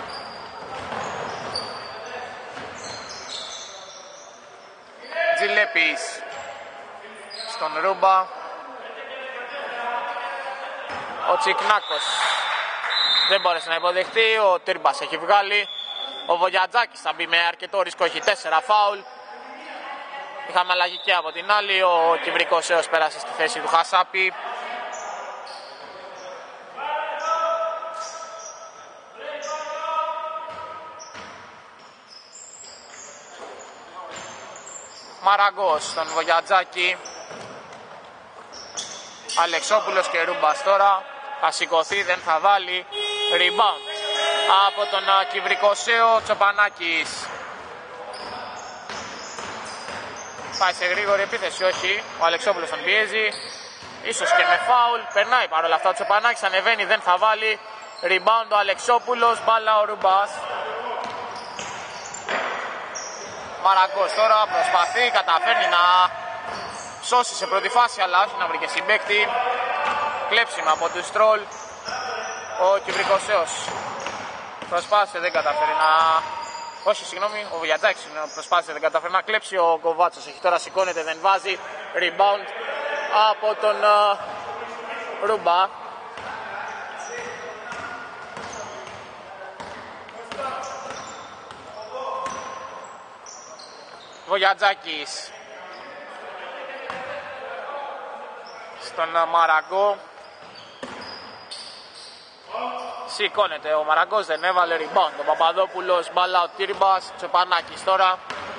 Τζιλέπης στον Ρούμπα. Ο Τσικνάκος δεν μπόρεσε να υποδεχτεί. Ο Τύρμπας έχει βγάλει. Ο Βογιατζάκης θα μπει με αρκετό ρίσκο, έχει τέσσερα φάουλ. Είχαμε αλλαγή και από την άλλη. Ο Κιβρικός έως πέρασε στη θέση του Χασάπη. Μαραγκός στον Βογιατζάκη. Αλεξόπουλος και Ρούμπας τώρα. Θα σηκωθεί, δεν θα βάλει. Rebound από τον Κιβρικοσέο. Τσοπανάκης πάει σε γρήγορη επίθεση, όχι. Ο Αλεξόπουλος τον πιέζει, ίσως και με φάουλ. Περνάει παρόλα αυτά ο Τσοπανάκης, ανεβαίνει, δεν θα βάλει. Rebound ο Αλεξόπουλος, μπάλα ο Ρούμπας. Μαραγκός τώρα προσπαθεί, καταφέρνει να σώσει σε πρώτη φάση, αλλά όχι να βρει και συμπαίκτη. Κλέψιμο από τους Τρόλ. Ο Κιβρικοσέος προσπάθησε, δεν καταφέρει να... Όχι, συγγνώμη, ο Βιατζάκης προσπάθησε, δεν καταφέρει να κλέψει. Ο Γκοβάτσος έχει τώρα, σηκώνεται, δεν βάζει. Rebound από τον uh, Ρούμπα. Βογιατζάκης στον Μαραγκό. Σηκώνεται ο Μαραγκός, δεν έβαλε rebound ο Παπαδόπουλος, μπάλα ο Τύρμπας, Τσοπανάκης τώρα.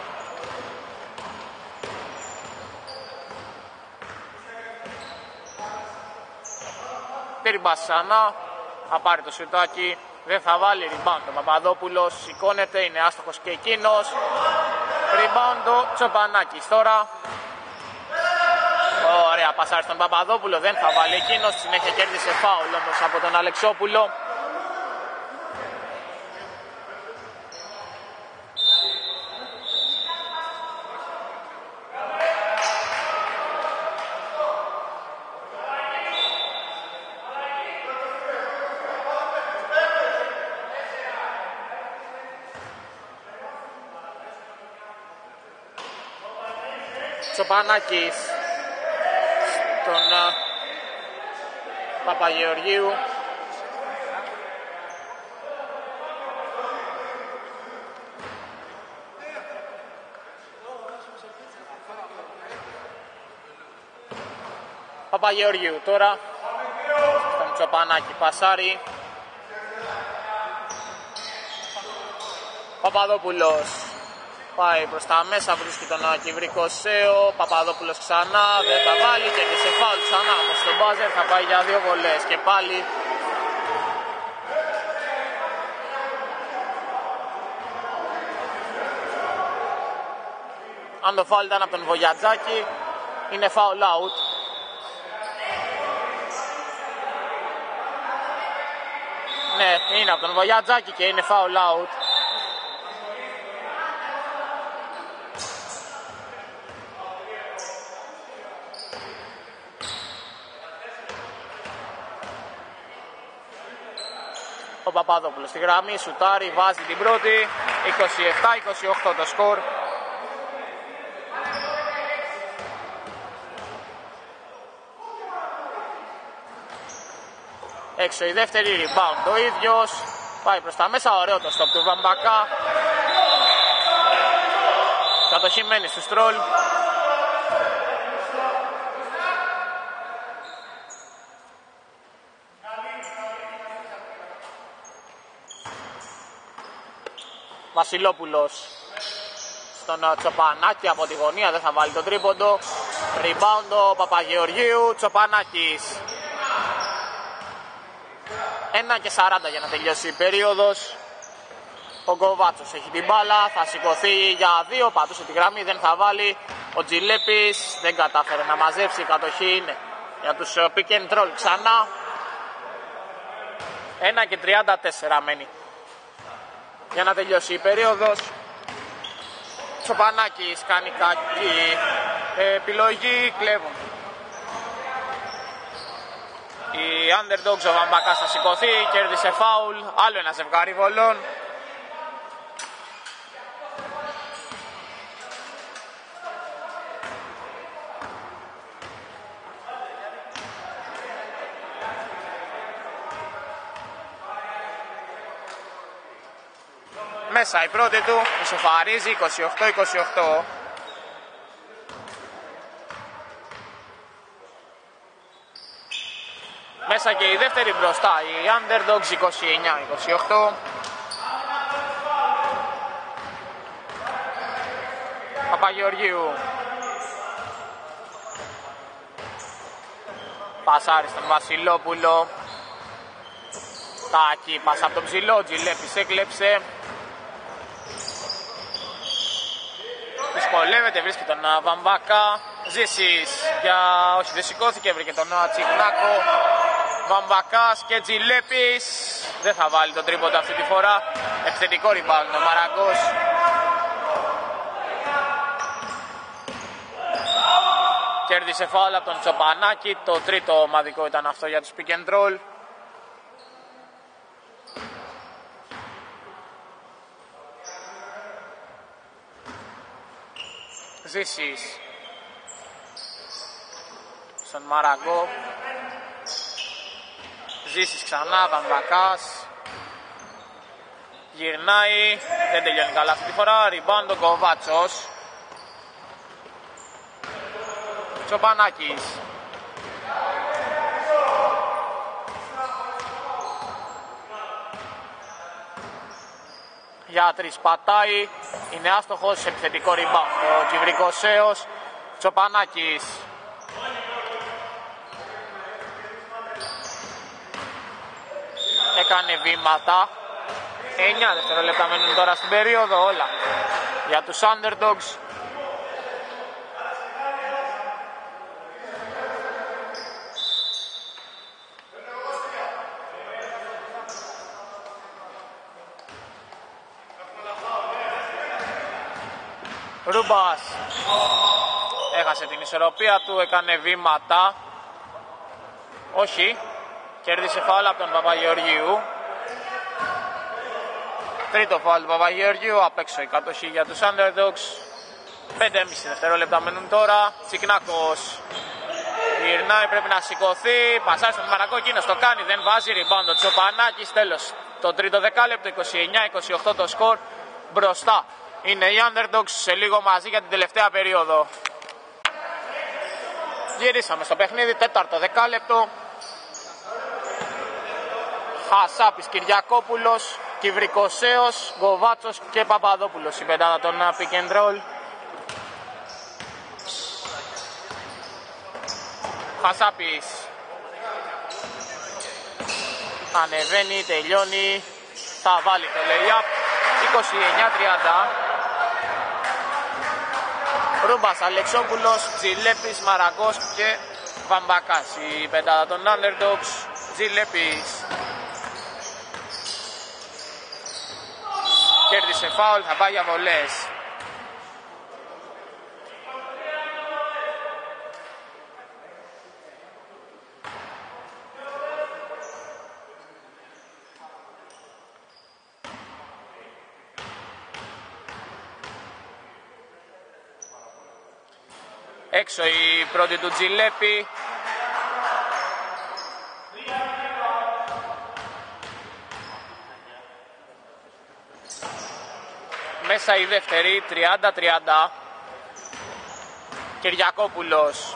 Τύρμπας ξανά, θα πάρει το σιουτάκι, δεν θα βάλει rebound ο Παπαδόπουλος, σηκώνεται, είναι άστοχος και εκείνος. Rebound ο Τσοπανάκης τώρα. Ωραία, πασάρι στον Παπαδόπουλο, δεν θα βάλει εκείνος, συνέχεια κέρδισε φάουλ όμως από τον Αλεξόπουλο. Τσοπανάκης στον uh, Παπαγεωργίου. Παπαγεωργίου τώρα στον Τσοπανάκη, πασάρι. Παπαδόπουλος πάει προς τα μέσα, βρίσκει τον Κιβρικοσέο. Παπαδόπουλος ξανά, δεν θα βάλει και σε φάουλ ξανά όμως στον μπάζερ, θα πάει για δύο βολές και πάλι. Αν το φάουλ ήταν από τον Βογιατζάκη, είναι foul out. Ναι, είναι από τον Βογιατζάκη και είναι foul out. Ο Παπαδόπουλος στη γραμμή, σουτάρει, βάζει την πρώτη. είκοσι επτά είκοσι οκτώ το σκορ. Έξω η δεύτερη, rebound ο ίδιος. Πάει προς τα μέσα, ωραίο το stop του Βαμβακά. Κατοχημένη στο Στρόλ. Βασιλόπουλος στον Τσοπανάκη από τη γωνία, δεν θα βάλει τον τρίποντο. Rebound ο Παπαγεωργίου, Τσοπανάκης. ένα και σαράντα για να τελειώσει η περίοδος. Ο Γκοβάτσος έχει την μπάλα, θα σηκωθεί για δύο, πατούσε τη γραμμή, δεν θα βάλει. Ο Τζιλέπης δεν κατάφερε να μαζέψει, η κατοχή είναι για τους pick and roll ξανά. ένα και τριάντα τέσσερα μένει για να τελειώσει η περίοδος. Τσοπανάκης κάνει κακή επιλογή, κλέβουν οι underdogs. Ο Βαμβακάς θα σηκωθεί, κέρδισε φάουλ, άλλο ένα ζευγάρι βολών. Μέσα η πρώτη του, ισοφαρίζει είκοσι οκτώ είκοσι οκτώ. Μέσα και η δεύτερη μπροστά, οι underdogs είκοσι εννιά είκοσι οκτώ. Παπαγεωργίου. Πασάρι στον Βασιλόπουλο. Τάκη, πάσα από τον ψηλό, Τζιλέπης έκλεψε. Δυσκολεύεται, βρίσκει τον Βαμβάκα. Ζήσης, για... όχι δεν σηκώθηκε, βρήκε τον Τσιχνάκο. Βαμβακάς και Τζιλέπης. Δεν θα βάλει τον τρίποντο αυτή τη φορά. Επιθετικό rebound ο Μαραγκός. Κέρδισε φάουλ από τον Τσοπανάκη. Το τρίτο ομαδικό ήταν αυτό για τους pick and roll. Ζήσης στον Μαραγκό. Ζήσης ξανά, Βαμβακάς. Γυρνάει, δεν τελειώνει καλά αυτή τη φορά. Rebound ο Γκοβάτσος. Τσοπανάκης. Για τρεις πατάει, είναι άστοχος σε επιθετικό rebound ο Κυβρικοσέος. Τσοπανάκης. Έκανε βήματα. εννιά δευτερόλεπτα μένουν τώρα στην περίοδο, όλα για τους Underdogs. Ρούμπας έχασε την ισορροπία του, έκανε βήματα. Όχι, κέρδισε φάουλ από τον Παπαγεωργίου. Τρίτο φάουλ του Παπαγεωργίου, απ' έξω η κατοχή για τους Underdogs. πέντε και μισό δευτερόλεπτα μένουν τώρα. Τσικνάκος γυρνάει, πρέπει να σηκωθεί. Πασάρει στον Μαρακό, εκείνος το κάνει, δεν βάζει. Rebound ο Τσοπανάκης, τέλος το τρίτο δεκάλεπτο, είκοσι εννιά είκοσι οκτώ το σκορ. Μπροστά είναι οι Underdogs σε λίγο μαζί για την τελευταία περίοδο. Γυρίσαμε στο παιχνίδι, τέταρτο δεκάλεπτο. Χασάπης, Κυριακόπουλος, Κυβρικοσέος, Γκοβάτσος και Παπαδόπουλος η πεντάδα των pick and roll. Χασάπης ανεβαίνει, τελειώνει, θα βάλει το lay-up. είκοσι εννιά τριάντα. Ρούμπας, Αλεξόπουλος, Τζιλέπης, Μαραγκός και Βαμβακάς η πεντάδα των Underdogs. Τζιλέπης κέρδισε φάουλ, θα πάει για βολές. Έξω η πρώτη του Τζιλέπη. Μέσα η δεύτερη, τριάντα τριάντα. Κυριακόπουλος.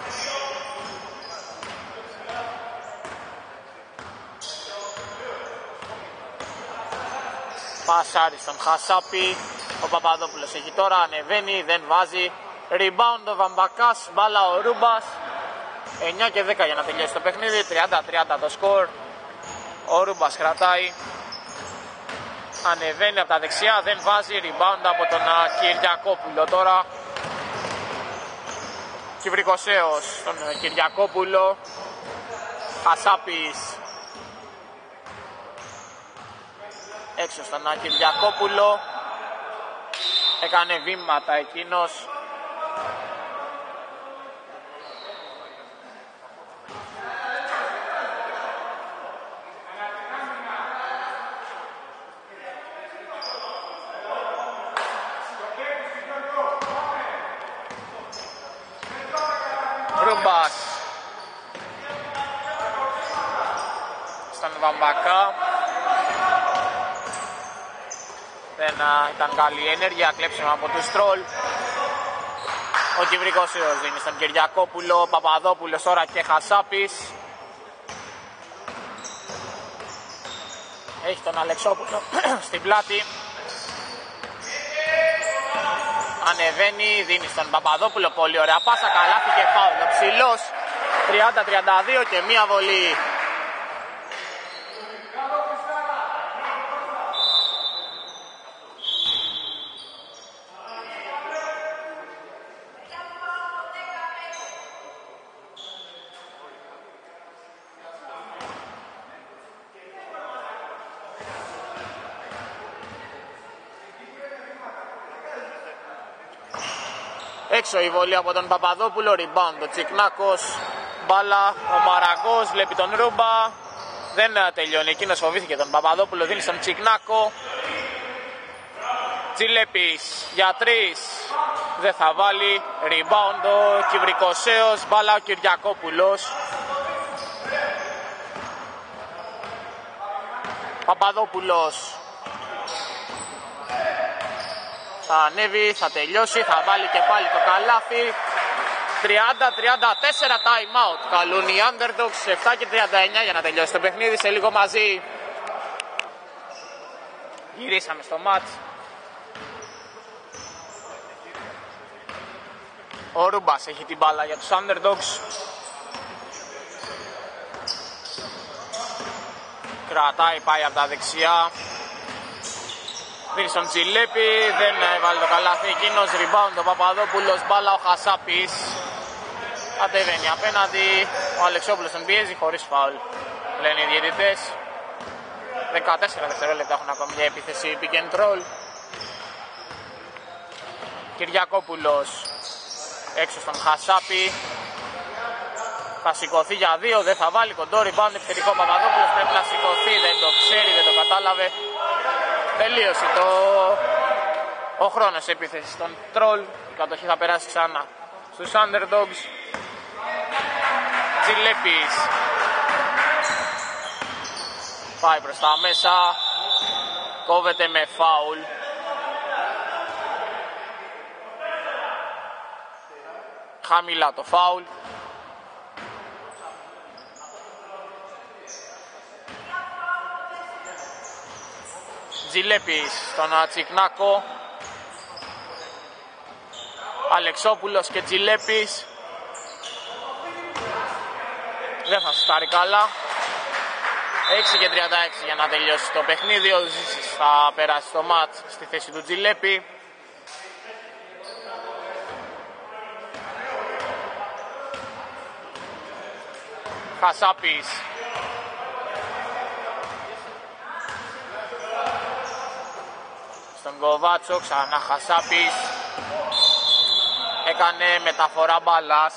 Πασάρι στον Χασάπη. Ο Παπαδόπουλος έχει τώρα, ανεβαίνει, δεν βάζει. Rebound ο Βαμβακάς, μπάλα ο Ρούμπας. εννιά και δέκα για να τελειώσει το παιχνίδι, τριάντα τριάντα το σκορ. Ο Ρούμπας κρατάει, ανεβαίνει από τα δεξιά, δεν βάζει. Rebound από τον Κυριακόπουλο τώρα. Κυβρικοσέος τον Κυριακόπουλο. Χασάπης έξω στον Κυριακόπουλο. Έκανε βήματα εκείνος. Ρούμπας στον Βαμβακά. Δεν α, ήταν καλή ενέργεια, κλέψαμε από τους Τρόλ. Ο Κυβρικοσέος δίνει στον Κυριακόπουλο, Παπαδόπουλος τώρα και Χασάπης. Έχει τον Αλεξόπουλο στην πλάτη. Ανεβαίνει, δίνει στον Παπαδόπουλο, πολύ ωραία πάσα, καλάθι και φάουλ. Ο ψηλός, τριάντα τριάντα δύο και μία βολή. Έξω η βολή από τον Παπαδόπουλο, rebound ο Τσικνάκος, μπάλα, ο Μαραγκός βλέπει τον Ρούμπα, δεν τελειώνει, εκείνος φοβήθηκε τον Παπαδόπουλο, δίνει στον Τσικνάκο. Τζιλέπης για τρεις, δεν θα βάλει, rebound ο Κυβρικοσέος, μπάλα ο Κυριακόπουλος. Παπαδόπουλος θα ανέβει, θα τελειώσει, θα βάλει και πάλι το καλάθι. τριάντα τριάντα τέσσερα time out. Καλούν οι Underdogs επτά και τριάντα εννιά για να τελειώσει το παιχνίδι. Σε λίγο μαζί γυρίσαμε στο μάτς. Ο Ρούμπας έχει την μπάλα για τους Underdogs. Κρατάει, πάει από τα δεξιά. Πήρε στον Τζιλέπη, δεν έβαλε το καλάθι εκείνος. Rebound ο Παπαδόπουλος, μπάλα ο Χασάπης. Κατεβαίνει απέναντι. Ο Αλεξόπουλος τον πιέζει χωρίς φάουλ, λένε οι διαιτητές. δεκατέσσερα δευτερόλεπτα έχουν ακόμη μια επίθεση pick and roll. Κυριακόπουλος έξω στον Χασάπη. Θα σηκωθεί για δύο, δεν θα βάλει κοντό rebound. Επιθετικό Παπαδόπουλος, πρέπει να σηκωθεί, δεν το ξέρει, δεν το κατάλαβε. Τελείωσε το... ο χρόνος επίθεσης στον Τρόλ. Η κατοχή θα περάσει ξανά στους Underdogs. Τζιλέπης πάει προς τα μέσα, κόβεται με φάουλ. Χαμηλά το φάουλ. Τζιλέπης στον Τσικνάκο. Αλεξόπουλος και Τζιλέπης. Δεν θα σουτάρει καλά. έξι και τριάντα έξι για να τελειώσει το παιχνίδι. Ο Ζήσης θα περάσει το μάτς στη θέση του Τζιλέπη. Χασάπης. Στον Κοβάτσο, ξανά Χασάπης. Έκανε μεταφορά μπάλας.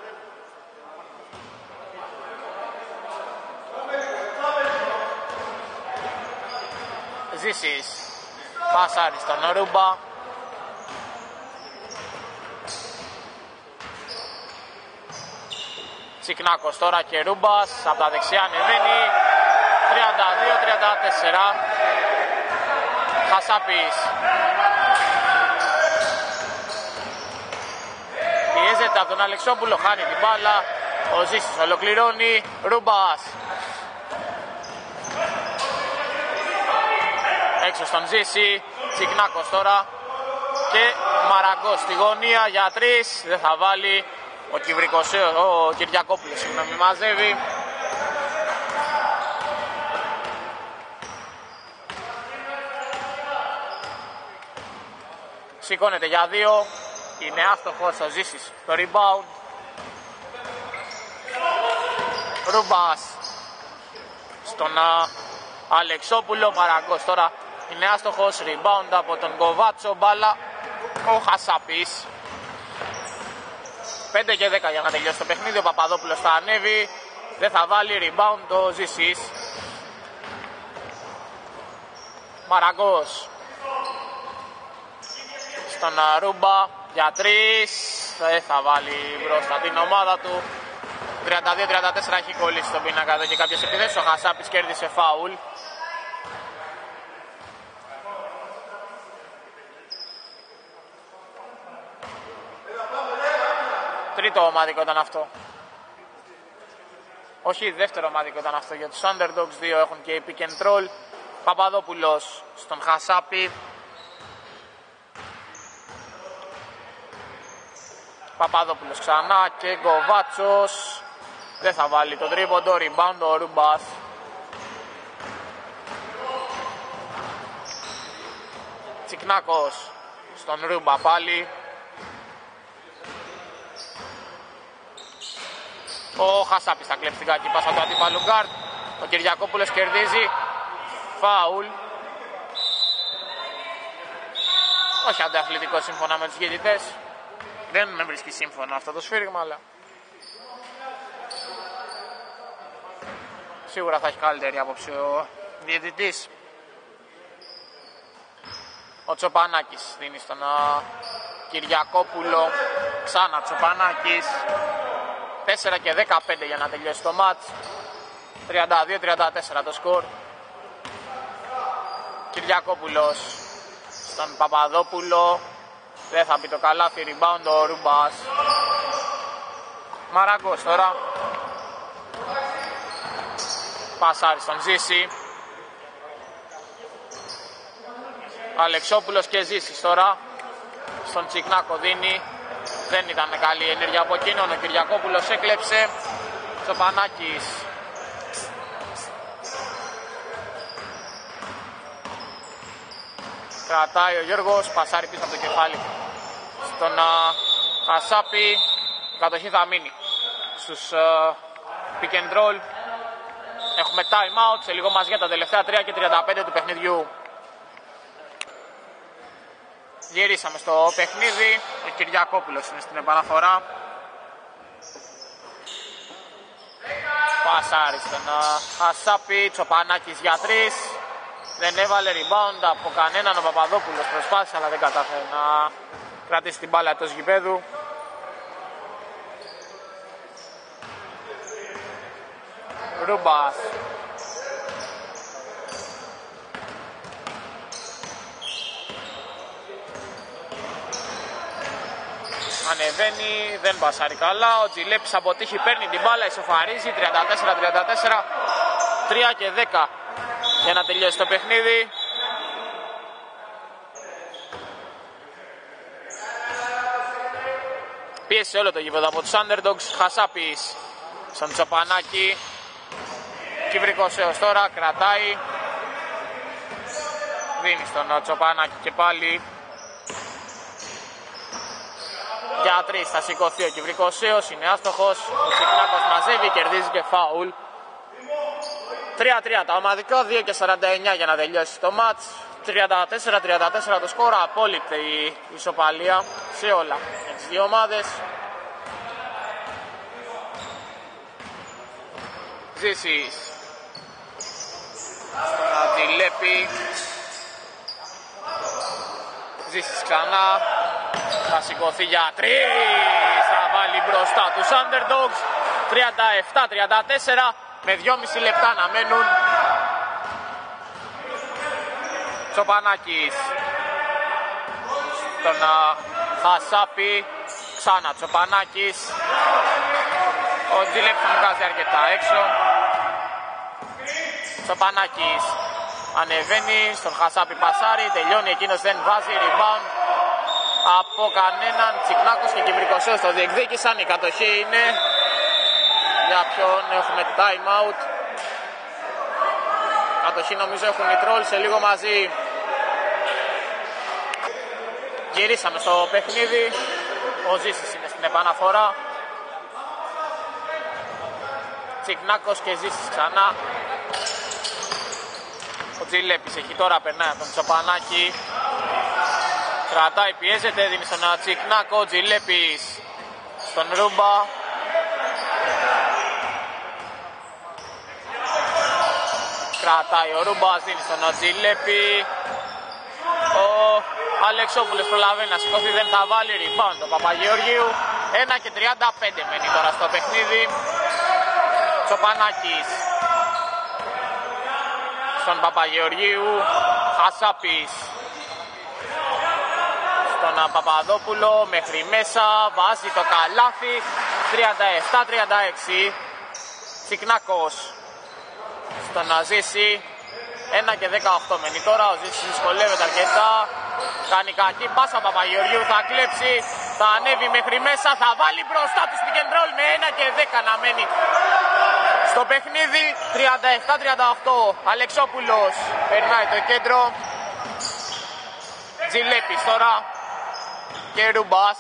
Ζήσης πάσαρει στον Ρούμπα. Τσικνάκος τώρα και Ρούμπας από τα δεξιά ανεβαίνει. τριάντα δύο τριάντα τέσσερα. Χασάπης πιέζεται από τον Αλεξόπουλο, χάνει την μπάλα. Ο Ζήσης ολοκληρώνει. Ρούμπας έξω στον Ζήση. Τσικνάκος τώρα και Μαραγκός στη γωνία για τρεις. Δεν θα βάλει. Ο, ο Κυριακόπουλος συγγνώμη μαζεύει. Σηκώνεται για δύο. Είναι άστοχος ο Ζήσης στο rebound. Ρούμπας στον α, Αλεξόπουλο. Μαραγκός τώρα είναι άστοχος. Rebound από τον Κοβάτσο. Μπάλα ο Χασάπης. πέντε και δέκα για να τελειώσει το παιχνίδι. Ο Παπαδόπουλος θα ανέβει. Δεν θα βάλει. Rebound ο Ζήσης. Μαραγκός στον Ρούμπα για τρεις. Δεν θα βάλει μπροστά την ομάδα του. τριάντα δύο τριάντα τέσσερα έχει κολλήσει στον πίνακα εδώ και κάποιες επιθέσεις. Ο Χασάπης κέρδισε φάουλ. Τρίτο ομάδικο ήταν αυτό. Όχι, δεύτερο ομάδικο ήταν αυτό για τους Underdogs. Δύο έχουν και pick and roll. Παπαδόπουλος στον Χασάπη. Παπαδόπουλος ξανά και Γκοβάτσος. Δεν θα βάλει το τρίποντο. Rebound ο Ρούμπας. Τσικνάκος στον Ρούμπα πάλι. Ο Χασάπης θα κλέψει την κακή πάσα του αντίπαλου γκάρτ. Ο Κυριακόπουλος κερδίζει φάουλ. Όχι αντιαθλητικό σύμφωνα με τους διαιτητές. Δεν με βρίσκει σύμφωνο αυτό το σφύριγμα, αλλά σίγουρα θα έχει καλύτερη άποψη ο διαιτητής. Ο Τσοπανάκης δίνει στον uh, Κυριακόπουλο. Ξανά Τσοπανάκης. τέσσερα και δεκαπέντε για να τελειώσει το μάτς. τριάντα δύο τριάντα τέσσερα το σκορ. Κυριακόπουλος στον Παπαδόπουλο. Δεν θα μπει το καλάθι. Rebound ο Ρούμπας. Μαραγκός τώρα. Πασάρι στον Ζήση. Αλεξόπουλος και Ζήσης τώρα. Στον Τσικνάκο δίνει. Δεν ήταν καλή ενέργεια από εκείνον. Ο Κυριακόπουλος έκλεψε. Τσοπανάκης. Κρατάει ο Γιώργος. Πασάρι πίσω από το κεφάλι. Στον uh, Χασάπη. Η κατοχή θα μείνει στους uh, pick and roll. Έχουμε time out. Σε λίγο μας για τα τελευταία τρία και τριάντα πέντε του παιχνιδιού. Γυρίσαμε στο παιχνίδι. Ο Κυριακόπουλος είναι στην επαναφορά. Πασάρι στον Χασάπη. Τσοπανάκης για τρεις. Δεν έβαλε rebound από κανέναν. Ο Παπαδόπουλος προσπάθησε αλλά δεν κατάφερε να κρατήσει την μπάλα εκτός γηπέδου. Ρούμπας. Ανεβαίνει, δεν πασάρει καλά. Ο Τζιλέπης από τύχη παίρνει την μπάλα, ισοφαρίζει. Τριάντα τέσσερα τριάντα τέσσερα. τρία και δέκα για να τελειώσει το παιχνίδι. Πίεσε όλο το γήπεδο από τους Underdogs. Χασάπης στον Τσοπανάκη. Κυπρικός έως τώρα, κρατάει. Δίνει στον Τσοπανάκη και πάλι. Για τρεις θα σηκωθεί ο Κυπρικοσέος, είναι άστοχος. Ο Τσικνάκος μαζεύει, κερδίζει και φάουλ. τρία τρία τα ομαδικά, δύο και σαράντα εννιά για να τελειώσει το μάτς. τριάντα τέσσερα τριάντα τέσσερα το σκορ, απόλυτη η ισοπαλία σε όλα με τις δύο ομάδες. Ζήσης στον Αντιλέπη. Ζήσης ξανά. Θα σηκωθεί για τρεις. Θα βάλει μπροστά τους Underdogs. τριάντα επτά τριάντα τέσσερα με δυόμιση λεπτά να μένουν. Τσοπανάκης στον Χασάπη. Ξανά Τσοπανάκης. Ο Τζιλέπης τον βγάζει αρκετά έξω. Τσοπανάκης ανεβαίνει στον Χασάπη, πασάρι, τελειώνει, εκείνος δεν βάζει, rebound από κανέναν. Τσικνάκος και Κυπρικοσέος το διεκδίκησαν. Η κατοχή είναι για ποιον έχουμε time out. Κατοχή νομίζω έχουν οι Trolls σε λίγο μαζί. Γυρίσαμε στο παιχνίδι. Ο Ζήσης είναι στην επαναφορά. Τσικνάκος και Ζήσης ξανά. Ο Τζιλέπης έχει τώρα, περνάει από τον Τσοπανάκη. Κρατάει, πιέζεται, δίνει στον Τσικνάκο. Ο Τζιλέπης στον Ρούμπα. Κρατάει ο Ρούμπας, δίνει στον Τζιλέπη. Ο Αλεξόπουλος προλαβαίνει να σηκωθεί, δεν θα βάλει, rebound ο Παπαγεωργίου. ένα και τριάντα πέντε μένει τώρα στο παιχνίδι. Τσοπανάκης στον Παπαγεωργίου. Χασάπης στον Παπαδόπουλο, μέχρι μέσα, βάζει το καλάθι. Τριάντα επτά τριάντα έξι. Τσικνάκος στον Ζήση. ένα και δεκαοκτώ μένει τώρα. Ο Ζήσης δυσκολεύεται αρκετά. Κάνει κακή πάσα. Παπαγεωργίου θα κλέψει. Θα ανέβει μέχρι μέσα. Θα βάλει μπροστά του pick and roll με ένα και δέκα να μένει στο παιχνίδι. Τριάντα επτά τριάντα οκτώ. Αλεξόπουλος περνάει το κέντρο. Τζιλέπης τώρα και Ρουμπάς.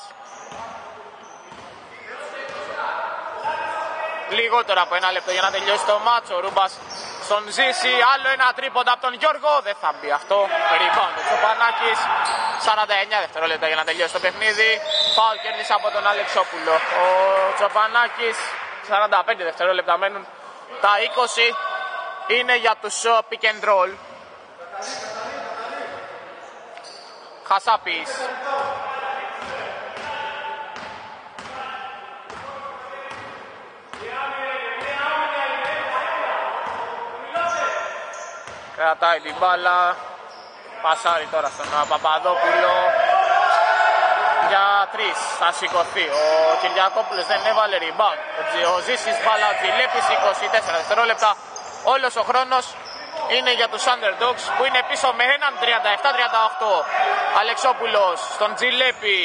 Λιγότερο από ένα λεπτό για να τελειώσει το μάτσο. Ο Ρούμπας στον Ζήση. Άλλο ένα τρίποντα από τον Γιώργο. Δεν θα μπει αυτό. Rebound ο Τσοπανάκης. σαράντα εννιά δευτερόλεπτα για να τελειώσει το παιχνίδι. Φάουλ κέρδισε από τον Αλεξόπουλο. Ο Τσοπανάκης. σαράντα πέντε δευτερόλεπτα μένουν. Τα είκοσι είναι για τους pick and roll. Χασάπης. Κρατάει την μπάλα. Πασάρι τώρα στον Παπαδόπουλο. για τρεις θα σηκωθεί. Ο Κυριακόπουλος δεν έβαλε rebound. Ο Ζήσης μπάλα, ο Τζιλέπης, είκοσι τέσσερα δευτερόλεπτα. Όλος ο χρόνος είναι για τους Underdogs που είναι πίσω με έναν τριάντα επτά τριάντα οκτώ. Αλεξόπουλος στον Τζιλέπη.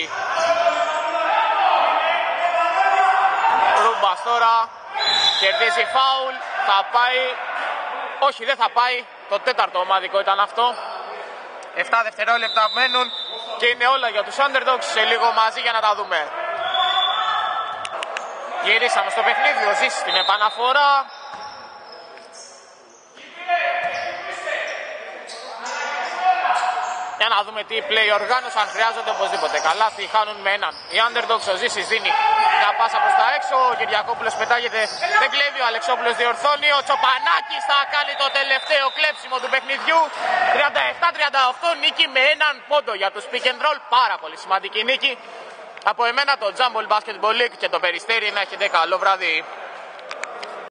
Ρούμπας τώρα. Κερδίζει φάουλ. Θα πάει. Όχι, δεν θα πάει. Το τέταρτο ομαδικό ήταν αυτό. επτά δευτερόλεπτα μένουν και είναι όλα για τους Underdogs. Σε λίγο μαζί για να τα δούμε. Γυρίσαμε στο παιχνίδι. Ο Ζήσης στην επαναφορά. Για να δούμε τι play οργάνωση, αν χρειάζονται οπωσδήποτε. Καλά, τι χάνουν με έναν. Οι Underdogs, ο Ζήσης δίνει μια πάσα προς τα έξω. Ο Κυριακόπουλος πετάγεται, δεν κλέβει. Ο Αλεξόπουλος διορθώνει. Ο Τσοπανάκης θα κάνει το τελευταίο κλέψιμο του παιχνιδιού. τριάντα επτά τριάντα οκτώ, νίκη με έναν πόντο για τους pick and roll. Πάρα πολύ σημαντική νίκη. Από εμένα το Jumble Basketball League και το Περιστέρι. Να έχετε καλό βράδυ.